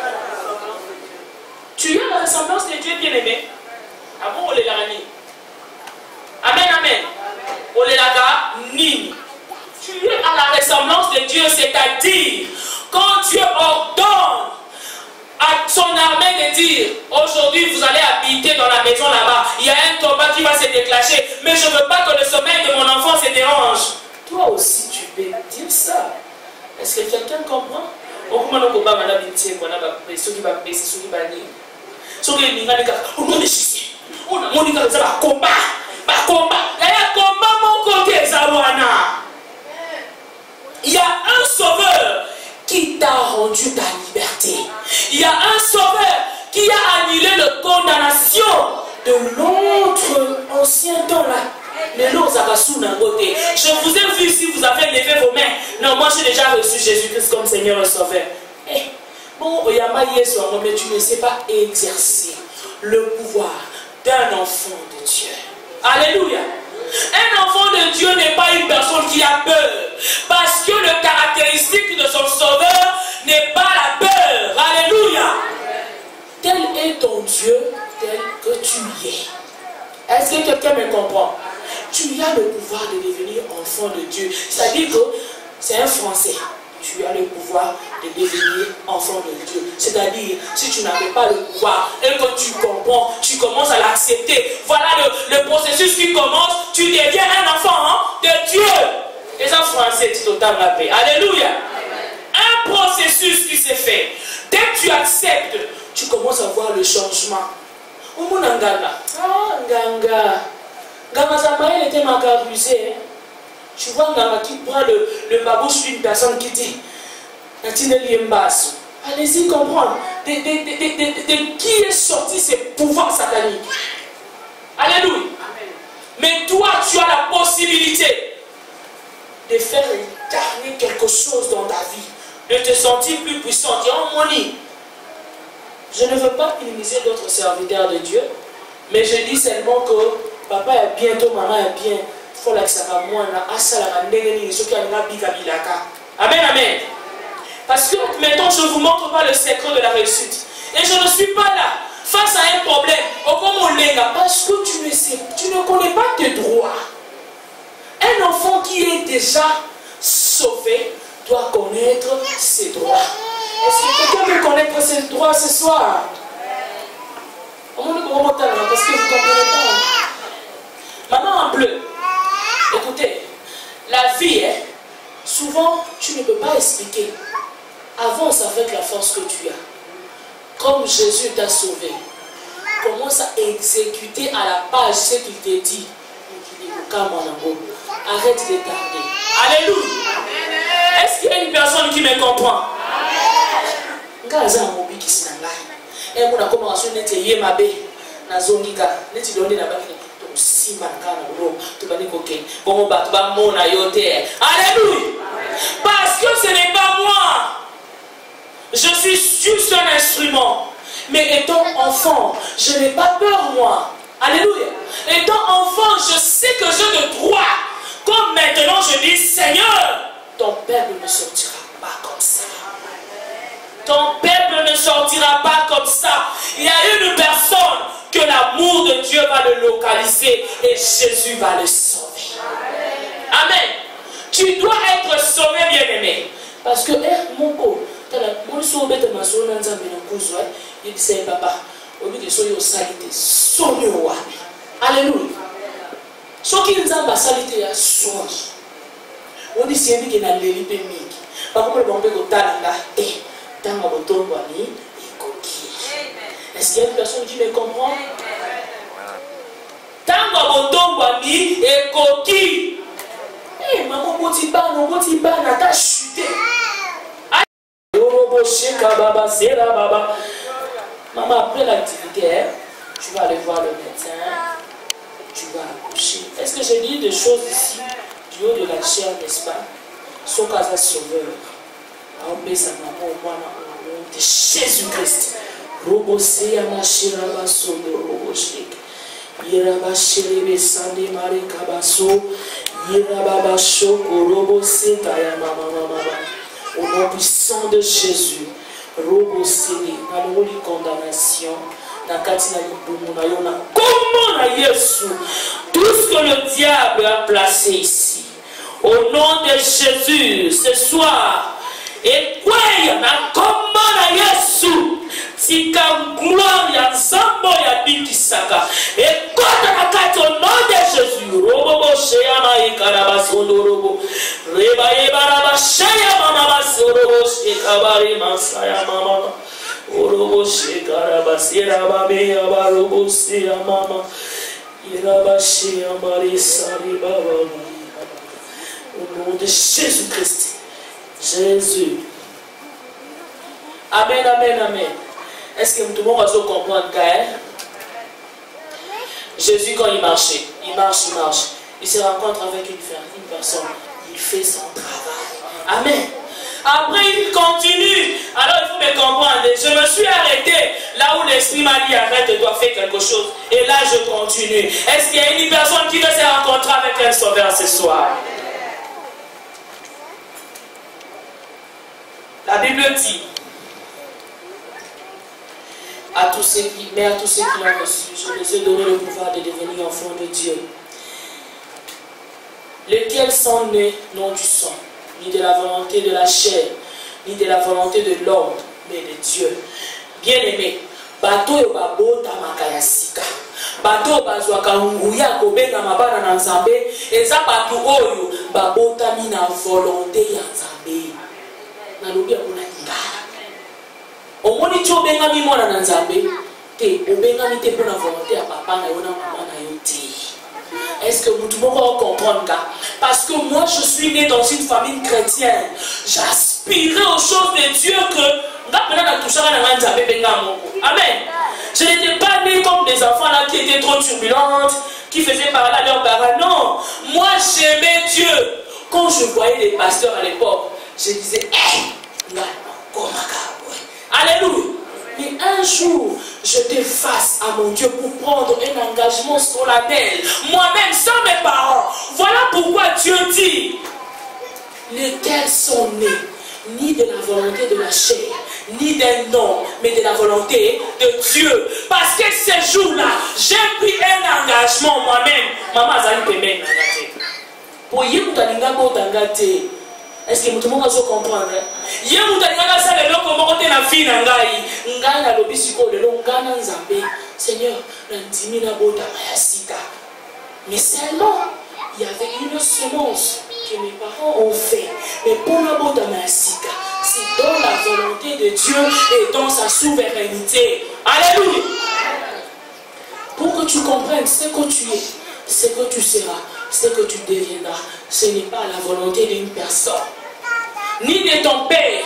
Tu es à la ressemblance de Dieu, bien-aimé. Ah bon, on est là, amen, amen. On est là, ni. Tu es à la ressemblance de Dieu, c'est-à-dire, quand Dieu ordonne à son armée de dire, aujourd'hui vous allez habiter dans la maison là-bas, il y a un combat qui va se déclencher, mais je ne veux pas que le sommeil de mon enfant se dérange. Toi aussi tu peux dire ça. Est-ce que quelqu'un comprend? Ce que les gars, au nom de Jésus, on a mon gars, ça va combat. Il y a un combat mon côté, Zawana. Il y a un sauveur qui t'a rendu ta liberté. Il y a un sauveur qui a annulé la condamnation de l'autre ancien temps là. Mais non, ça va sous d'un côté. Je vous ai vu si vous avez levé vos mains. Non, moi j'ai déjà reçu Jésus-Christ comme Seigneur et Sauveur. Bon, mais tu ne sais pas exercer le pouvoir d'un enfant de Dieu. Alléluia. Un enfant de Dieu n'est pas une personne qui a peur. Parce que le caractéristique de son sauveur n'est pas la peur. Alléluia. Tel est ton Dieu, tel que tu es. Est-ce que quelqu'un me comprend? Tu as le pouvoir de devenir enfant de Dieu. C'est-à-dire que c'est un Français. Tu as le pouvoir de devenir enfant de Dieu. C'est-à-dire, si tu n'avais pas le pouvoir et que tu comprends, tu commences à l'accepter. Voilà le processus qui commence. Tu deviens un enfant de Dieu. Les enfants français, tu t'entends la paix. Alléluia. Un processus qui s'est fait. Dès que tu acceptes, tu commences à voir le changement. Ganga Zamaël était macabusé. Tu vois Ganga qui prend le babouche d'une personne qui dit allez-y comprendre de qui est sorti ces pouvoirs sataniques. Alléluia. Mais toi tu as la possibilité de faire incarner quelque chose dans ta vie, de te sentir plus puissant. Je ne veux pas minimiser d'autres serviteurs de Dieu, mais je dis seulement que papa est bientôt, maman est bien. Il faut que ça va moins. Amen, amen. Parce que maintenant, je ne vous montre pas le secret de la réussite. Et je ne suis pas là face à un problème. Parce que tu ne connais pas tes droits. Un enfant qui est déjà sauvé doit connaître ses droits. Est-ce que quelqu'un peut connaître ses droits ce soir? Parce que vous ne comprenez pas. Maman en bleu. Écoutez, la vie, souvent, tu ne peux pas expliquer. Avance avec la force que tu as. Comme Jésus t'a sauvé, commence à exécuter à la page ce qu'il t'a dit. Arrête de tarder. Alléluia. Est-ce qu'il y a une personne qui me comprend? Alléluia. Parce que ce n'est pas moi. Je suis juste un instrument. Mais étant enfant, je n'ai pas peur moi. Alléluia. Étant enfant, je sais que j'ai le droit. Comme maintenant je dis, Seigneur, ton peuple ne sortira pas comme ça. Ton peuple ne sortira pas comme ça. Il y a une personne que l'amour de Dieu va le localiser et Jésus va le sauver. Amen. Tu dois être sauvé, bien-aimé. Parce que, mon beau, mon sauvé de ma zone, il dit, c'est papa. Au lieu de soyer au salité, soigner au wabi. Alléluia. Ce qui nous a salité à soigner. On dit, c'est lui qui n'a l'élite de mik. Par contre, on peut go talanga et dans ma bouton wani et coquille. Est-ce qu'il y a une personne qui me comprend? Dans ma bouton wani et coquille. Eh, maman, Botibana, t'as chuté. Maman, après l'activité, tu vas aller voir le médecin, tu vas accoucher. Est-ce que j'ai dit des choses ici, du haut de la chair, n'est-ce pas? Son cas de sauveur. On met sa maman au moins au nom de Jésus-Christ. Robosé Yamashiraba Sodo Roboshik. Yiraba Shirebe Sande Mare Kabaso. Yiraba Shoko Robosé Tayama Mama. Au nom puissant de Jésus. Robosé, dans le condamnation. Comment Jésus, tout ce que le diable a placé ici, au nom de Jésus, ce soir, et quoi il y en a comment Jésus, si gloire ya zambo ya bikisaka, et quoi au nom de Jésus, robo sheyama ikarabasondo robo, rebaye baraba sheyama mama sorobo shekabari masaya mama, robo shekaraba Au nom de Jésus-Christ. Jésus. Amen, amen, amen. Est-ce que tout le monde va se comprendre, Gaël? Jésus, quand il marchait, il marche, il se rencontre avec une personne, il fait son travail. Amen. Après, il continue. Alors, il faut me comprendre. Je me suis arrêté là où l'Esprit m'a dit arrête, tu dois faire quelque chose. Et là, je continue. Est-ce qu'il y a une personne qui veut se rencontrer avec un sauveur ce soir? La Bible dit à tous ceux qui l'ont reçu, je les ai donné le pouvoir de devenir enfants de Dieu, lesquels sont nés non du sang, ni de la volonté de la chair, ni de la volonté de l'homme, mais de Dieu. Bien-aimé, bato yo babota makayasika. Bato bazwaka nguya kobenga mabana na Nzambe, eza bato oyo babota mina volonté ya Nzambe. Nalobi akuna ngala. Omoni ti obengami mwana na Nzambe, te obengami te pona volonté ya papa na yo na mama na yo te. Est-ce que vous pouvez comprendre ça? Parce que moi je suis né dans une famille chrétienne. J'aspirais aux choses de Dieu que amen. Je n'étais pas né comme des enfants là qui étaient trop turbulentes, qui faisaient parler à leurs parents. Non, moi j'aimais Dieu. Quand je voyais les pasteurs à l'époque, je disais, alléluia. Mais un jour, j'étais face à mon Dieu pour prendre un engagement solennel, moi-même, sans mes parents. Voilà pourquoi Dieu dit, lesquels sont nés, ni de la volonté de la chair, ni d'un homme, mais de la volonté de Dieu. Parce que ces jours-là, j'ai pris un engagement moi-même. Maman, Zali Pemé, pour y aller, est-ce que tout le monde va se comprendre? Seigneur, mais seulement, il y avait une semence que mes parents ont fait. Mais pour la Botamasika, c'est dans la volonté de Dieu et dans sa souveraineté. Alléluia! Pour que tu comprennes ce que tu es, ce que tu seras, ce que tu deviendras, ce n'est pas la volonté d'une personne, ni de ton père.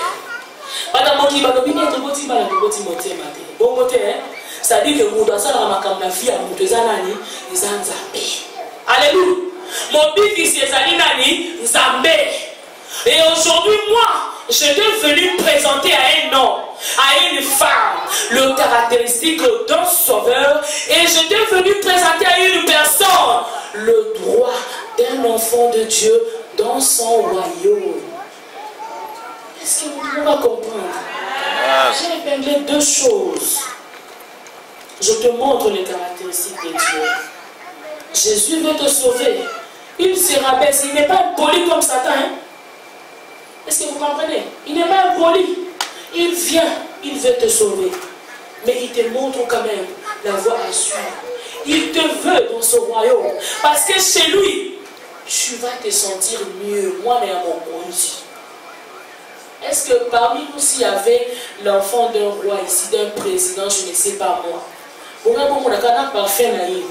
C'est-à-dire que vous doit savoir ma fille à Moutezanani, les Anzambé. Alléluia. Mon fils c'est Zalinani, Zambé. Et aujourd'hui, moi, je suis venu présenter à un homme, à une femme, le caractéristique d'un sauveur. Et je suis venu présenter à une personne le droit d'un enfant de Dieu dans son royaume. Est-ce que vous pouvez comprendre? J'ai épinglé deux choses. Je te montre les caractéristiques de Dieu. Jésus veut te sauver. Il se rabaisse. Il n'est pas impoli comme Satan. Hein? Est-ce que vous comprenez? Il n'est pas impoli. Il vient. Il veut te sauver. Mais il te montre quand même la voie à suivre. Il te veut dans son royaume. Parce que chez lui, tu vas te sentir mieux. Moi, mais à mon conduit. Est-ce que parmi nous, s'il y avait l'enfant d'un roi ici, d'un président, je ne sais pas moi. Vous avez un parfait naïf.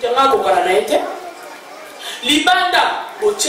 Libanda,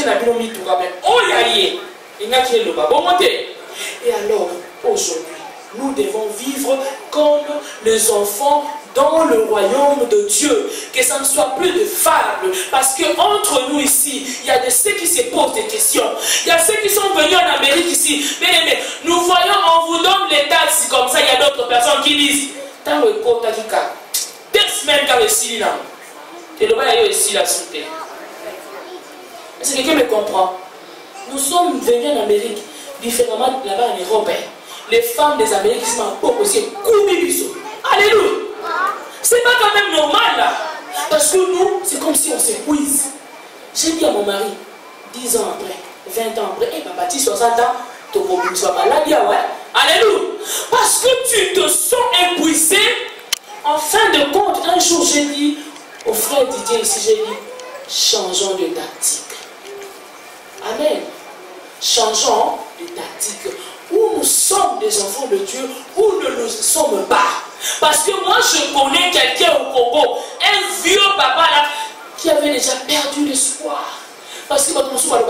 et alors, aujourd'hui, nous devons vivre comme les enfants dans le royaume de Dieu. Que ça ne soit plus de fable. Parce qu'entre nous ici, il y a de ceux qui se posent des questions. Il y a ceux qui sont venus en Amérique ici. Mais nous voyons, on vous donne les taxes comme ça. Il y a d'autres personnes qui disent, dans le côté du cas, 2 semaines dans le Sili, et le bail est ici, la santé. Est-ce que quelqu'un me comprend? Nous sommes venus en Amérique, différemment là-bas en Europe. Les femmes des Amériques sont un peu aussi coubibiso. Alléluia! C'est pas quand même normal là. Parce que nous, c'est comme si on s'épuise. J'ai dit à mon mari, 10 ans après, 20 ans après, papa, tu 60 ans, ton copain soit malade, ouais. Alléluia! Parce que tu te sens épuisé. En fin de compte, un jour, j'ai dit au frère Didier ici, j'ai dit, changeons de tactique. Amen. Changeons de tactique. où nous sommes des enfants de Dieu, ou ne le sommes pas. Parce que moi, je connais quelqu'un au Congo, un vieux papa là, qui avait déjà perdu l'espoir. Parce que quand on se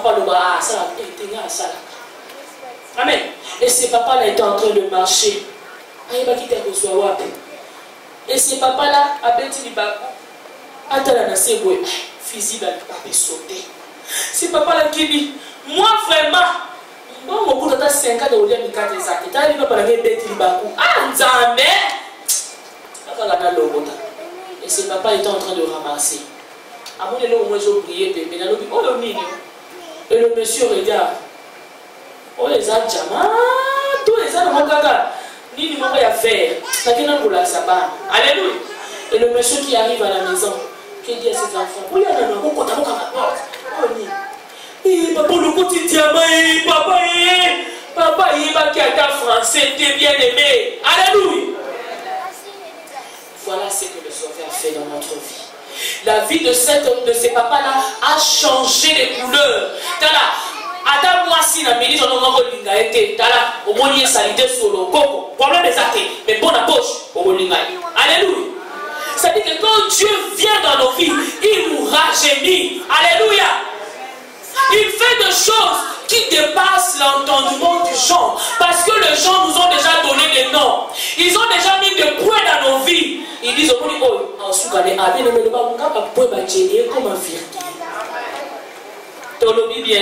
Amen. Et ce papa-là était en train de marcher. Et ce papa-là a bêti du bakou. Attends, physique a sauté. Ce papa-là qui dit, moi vraiment, moi, mon coup de 5 ans de Olia Mika des actes, tu as dit que tu bêti du bakou. Ah, Nzambe! Et ce papa était en train de ramasser. À mon élo, moi j'ai prié, mais il a dit, oh le mignon. Et le monsieur regarde. Oh les adjamans, tous les adjamans, ni du moment il y a faire. Ça qui n'a pas sabbat. Alléluia. Et le monsieur qui arrive à la maison, qui dit à ses enfants, oui, il y a un homme, papa, le quotidien, papa, il va qui a français, t'es bien aimé. Alléluia. Voilà ce que le Sauveur a fait dans notre vie. La vie de ces papas-là a changé les couleurs. Adam moi si na midi on a linga été tala au moins salité sur le coco problème des athées mais bon à poche au linga. Alléluia. Ça dit que quand Dieu vient dans nos vies, il nous rajeunit. Alléluia. Il fait des choses qui dépassent l'entendement du genre. Parce que les gens nous ont déjà donné des noms. Ils ont déjà mis des points dans nos vies. Ils disent au moins en soukane avec le même point bâtir comme un virgule. Tolobi bien.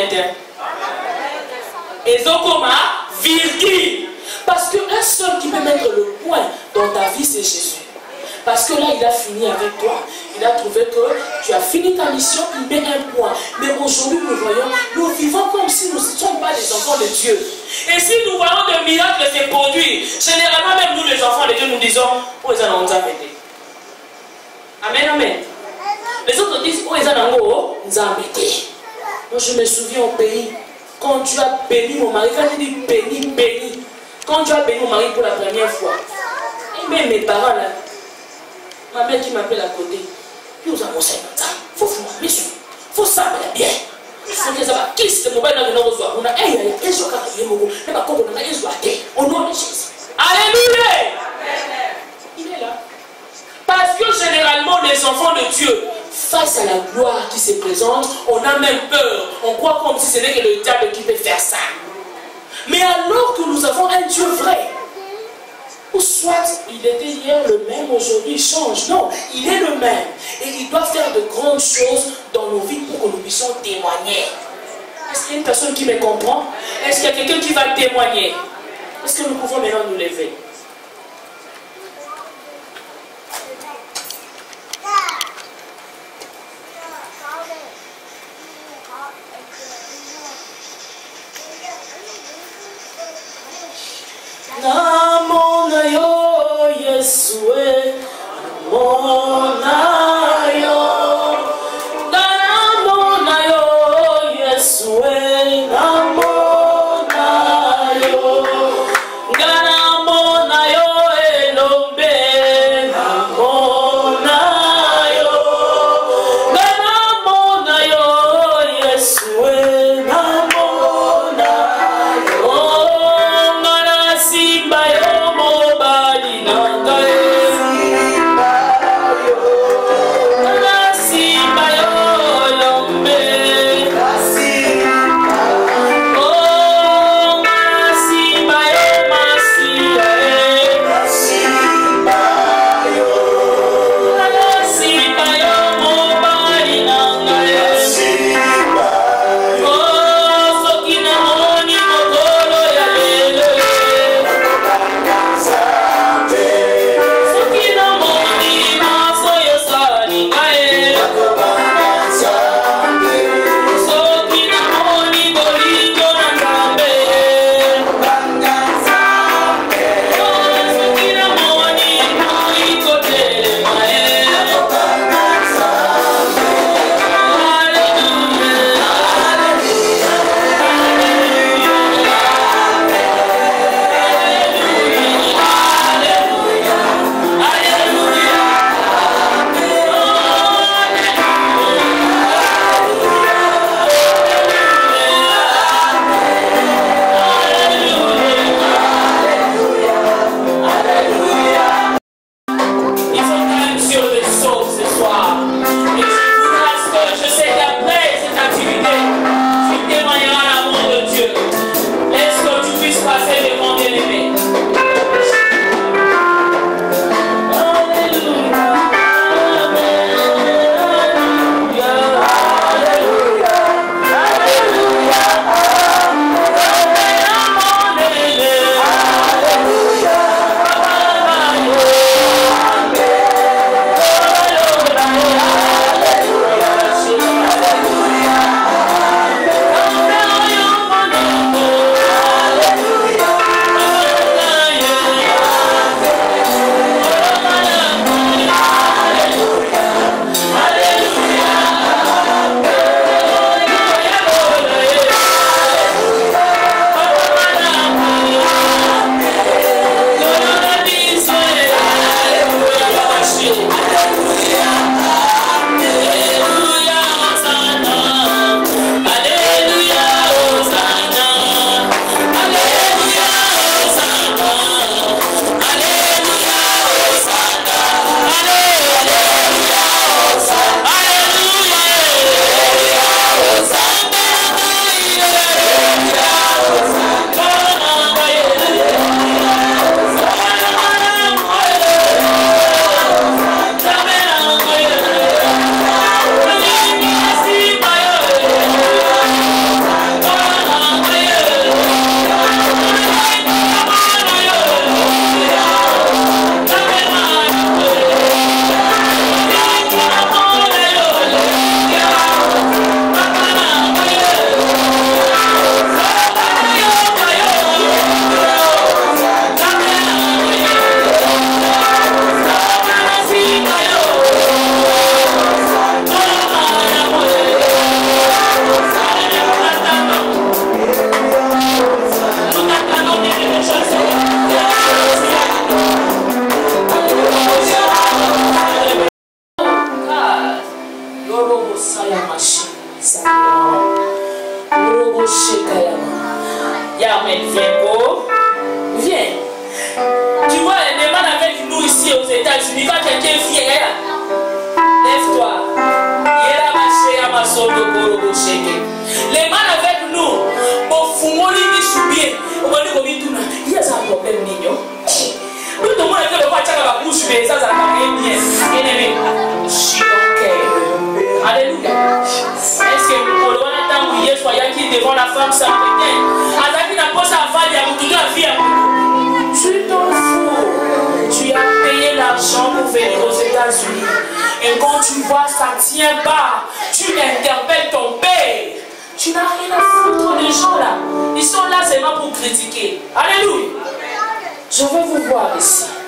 Et Zokoma, virgule. Parce qu'un seul qui peut mettre le point dans ta vie, c'est Jésus. Parce que là, il a fini avec toi. Il a trouvé que tu as fini ta mission, il met un point. Mais aujourd'hui, nous voyons, nous vivons comme si nous n'étions pas des enfants de Dieu. Et si nous voyons des miracles se produire, généralement, même nous, les enfants de Dieu, nous disons, oh, ils en ont embêté. Amen, amen. Les autres disent, oh, ils en ont embêté. Moi, je me souviens au pays, quand tu as béni mon mari, quand il dit béni, béni, quand tu as béni mon mari pour la première fois, et même mes parents là, ma mère qui m'appelle à côté, nous avons ça, il faut fumer, mission, faut ça, bien. Faut que ça va, qui c'est mon père dans le reçoit, on a un, il y a un, il y a un, au nom de Jésus. Alléluia! Il est là. Parce que généralement, les enfants de Dieu, face à la gloire qui se présente, on a même peur. On croit comme si ce n'est que le diable qui peut faire ça. Mais alors que nous avons un Dieu vrai, ou soit il était hier le même, aujourd'hui il change. Non, il est le même. Et il doit faire de grandes choses dans nos vies pour que nous puissions témoigner. Est-ce qu'il y a une personne qui me comprend? Est-ce qu'il y a quelqu'un qui va témoigner? Est-ce que nous pouvons maintenant nous lever? Namona yo Yesue, namona yo, namona yo Yesue, namona yo, namona yo Elombe, namona yo, namona yo Yesue, namona yo. Simba yo mobali nangae t'es fier, lève-toi. Les mal avec nous, il y a un problème. Nous devons le voir à la bouche, mais ça va bien. Alléluia. Est-ce que nous pouvons attendre soyez qui devant la femme samaritaine? Avec une apôtre à faire la vie. Tu t'en fous. Tu as payé l'argent pour venir aux États-Unis. Et quand tu vois ça ne tient pas, tu interpelles ton père. Tu n'as rien à foutre des gens là. Ils sont là seulement pour critiquer. Alléluia. Je veux vous voir ici.